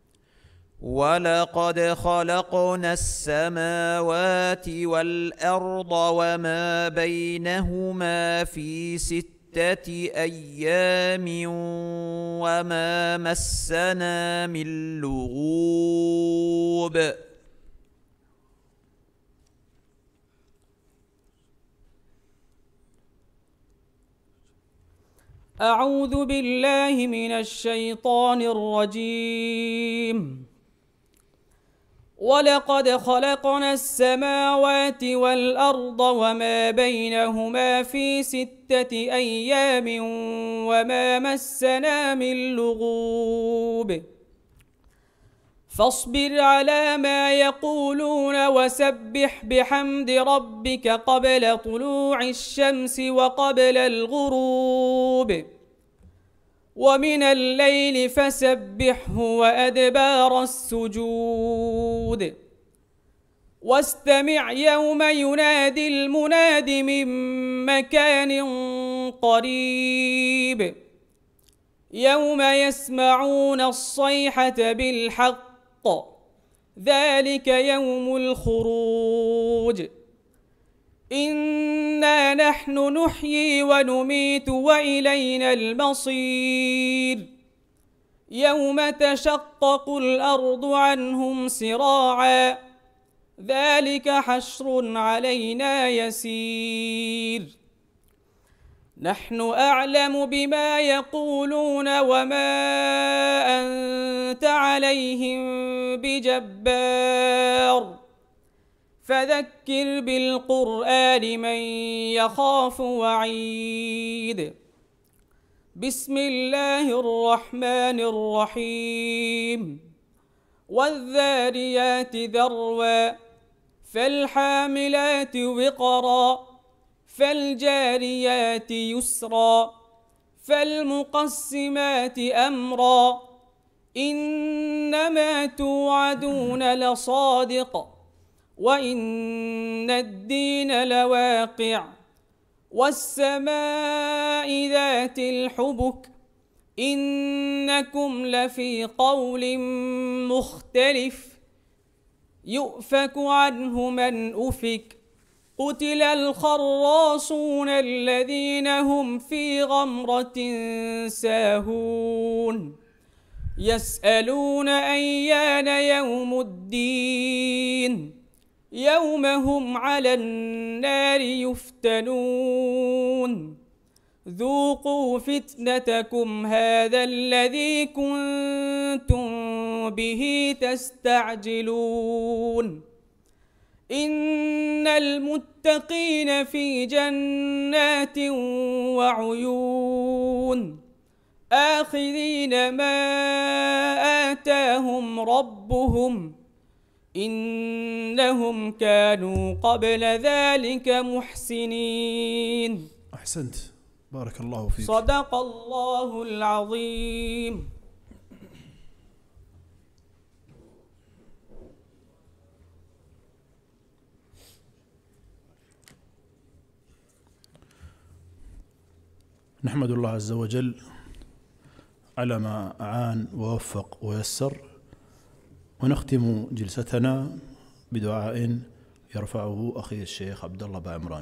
ولقد خلقنا السماوات والأرض وما بينهما في 6 أيام وما مسنا من لغوب. أعوذ بالله من الشيطان الرجيم. ولقد خلقنا السماوات والأرض وما بينهما في 6 أيام وما مسنا من لغوب فاصبر على ما يقولون وسبح بحمد ربك قبل طلوع الشمس وقبل الغروب ومن الليل فسبحه وأدبار السجود واستمع يوم ينادي المناد من مكان قريب يوم يسمعون الصيحة بالحق ذلك يوم الخروج إنا نحن نحيي ونميت وإلينا المصير يوم تشقق الأرض عنهم سراعا ذلك حشر علينا يسير نحن أعلم بما يقولون وما أنت عليهم بجبار فذكر بالقرآن من يخاف وعيد بسم الله الرحمن الرحيم والذاريات ذروا فالحاملات وقرا فالجاريات يسرا فالمقسمات أمرا إنما توعدون لصادق وإن الدين لواقع والسماء ذات الحبك إنكم لفي قول مختلف يؤفك عنه من أفك قتل الخراصون الذين هم في غمرة ساهون يسألون أيان يوم الدين يوم هم على النار يفتنون ذوقوا فتنتكم هذا الذي كنتم به تستعجلون إن المتقين في جنات وعيون آخذين ما آتاهم ربهم إنهم كانوا قبل ذلك محسنين. أحسنت، بارك الله فيك. صدق الله العظيم. نحمد الله عز وجل على ما أعان ووفق ويسر، ونختم جلستنا بدعاء يرفعه أخي الشيخ عبد الله بعمران.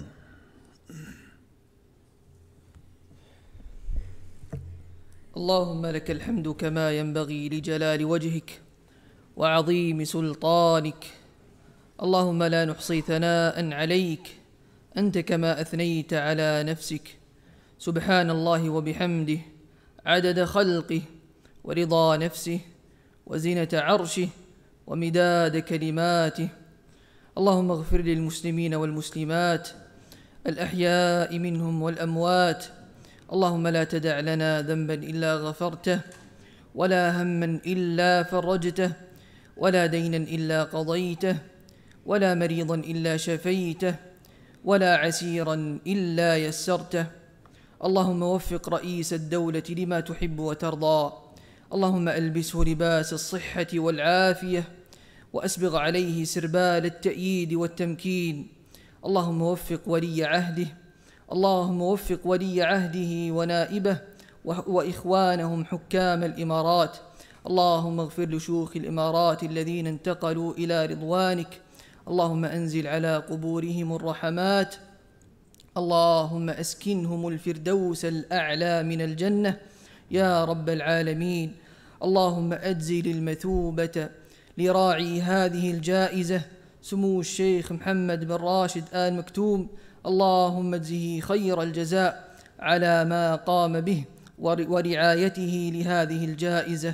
اللهم لك الحمد كما ينبغي لجلال وجهك وعظيم سلطانك. اللهم لا نحصي ثناء عليك أنت كما أثنيت على نفسك. سبحان الله وبحمده عدد خلقه ورضا نفسه وزنة عرشه ومداد كلماته. اللهم اغفر للمسلمين والمسلمات الأحياء منهم والأموات. اللهم لا تدع لنا ذنبا إلا غفرته، ولا هما إلا فرجته، ولا دينا إلا قضيته، ولا مريضا إلا شفيته، ولا عسيرا إلا يسرته. اللهم وفق رئيس الدولة لما تحب وترضى. اللهم ألبسه لباس الصحة والعافية، وأسبغ عليه سربال التأييد والتمكين. اللهم وفق ولي عهده، اللهم وفق ولي عهده ونائبه وإخوانهم حكام الإمارات. اللهم اغفر لشيوخ الإمارات الذين انتقلوا إلى رضوانك. اللهم أنزل على قبورهم الرحمات. اللهم أسكنهم الفردوس الأعلى من الجنة يا رب العالمين. اللهم أجزل المثوبة لراعي هذه الجائزة سمو الشيخ محمد بن راشد آل مكتوم. اللهم اجزه خير الجزاء على ما قام به. ورعايته لهذه الجائزة.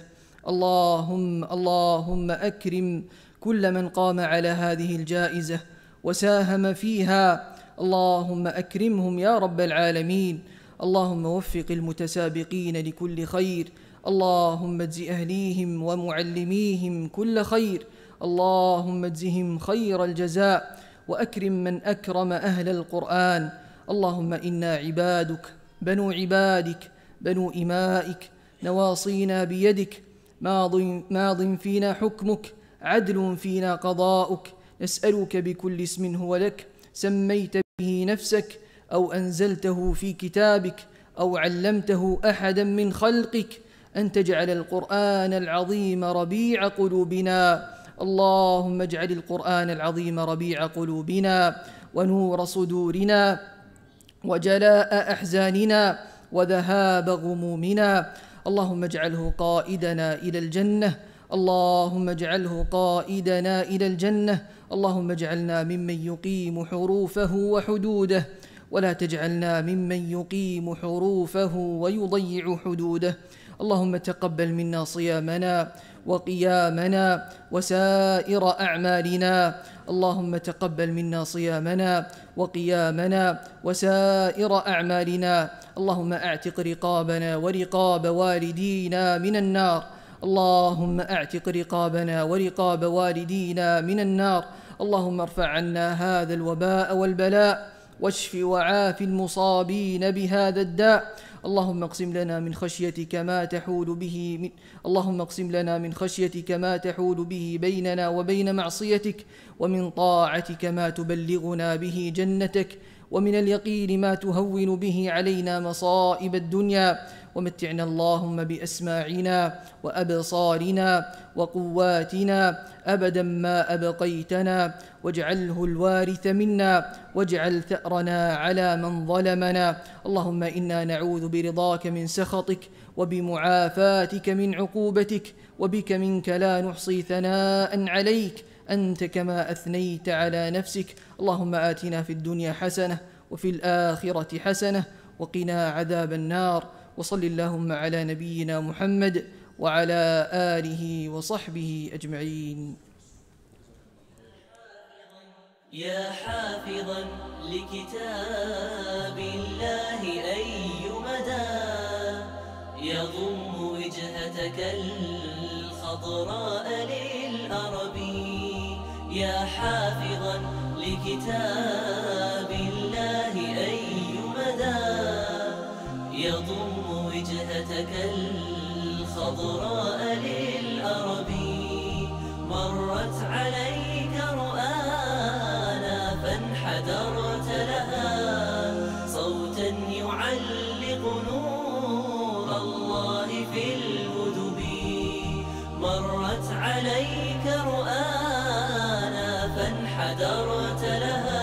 اللهم أكرم كل من قام على هذه الجائزة وساهم فيها، اللهم أكرمهم يا رب العالمين. اللهم وفق المتسابقين لكل خير، اللهم اجز أهليهم ومعلميهم كل خير، اللهم اجزهم خير الجزاء، وأكرم من أكرم أهل القرآن. اللهم إنا عبادك بنو عبادك بنو إمائك، نواصينا بيدك، ماض فينا حكمك، عدل فينا قضاؤك. نسألك بكل اسم هو لك سميت به نفسك أو أنزلته في كتابك أو علمته أحدا من خلقك أن تجعل القرآن العظيم ربيع قلوبنا. اللهم اجعل القرآن العظيم ربيع قلوبنا ونور صدورنا وجلاء أحزاننا وذهاب غمومنا. اللهم اجعله قائدنا إلى الجنة، اللهم اجعله قائدنا إلى الجنة. اللهم اجعلنا ممن يقيم حروفه وحدوده، ولا تجعلنا ممن يقيم حروفه ويضيع حدوده. اللهم تقبل منا صيامنا وقيامنا وسائر أعمالنا. اللهم تقبل منا صيامنا وقيامنا وسائر أعمالنا. اللهم أعتق رقابنا ورقاب والدينا من النار. اللهم أعتق رقابنا ورقاب والدينا من النار. اللهم ارفع عنا هذا الوباء والبلاء، واشف وعاف المصابين بهذا الداء. اللهم اقسم لنا من خشيتك ما تحول به اللهم اقسم لنا من خشيتك ما تحول به بيننا وبين معصيتك، ومن طاعتك ما تبلغنا به جنتك، ومن اليقين ما تهون به علينا مصائب الدنيا. ومتعنا اللهم بأسماعنا وأبصارنا وقواتنا أبدا ما أبقيتنا، واجعله الوارث منا، واجعل ثأرنا على من ظلمنا. اللهم إنا نعوذ برضاك من سخطك، وبمعافاتك من عقوبتك، وبك منك لا نحصي ثناء عليك أنت كما أثنيت على نفسك. اللهم آتنا في الدنيا حسنة وفي الآخرة حسنة وقنا عذاب النار. وصل اللهم على نبينا محمد وعلى آله وصحبه أجمعين. يا حافظا لكتاب الله أي مدى يضم وجهتك الخضراء للأرب. يا حافظا لكتاب الله أي مدى يضم وجهتك الخضراء للأرب. مرت عليك رؤانا فانحدرت لها صوتا يعلق نور الله في الهدب. مرت عليك رؤانا فانحدرت لها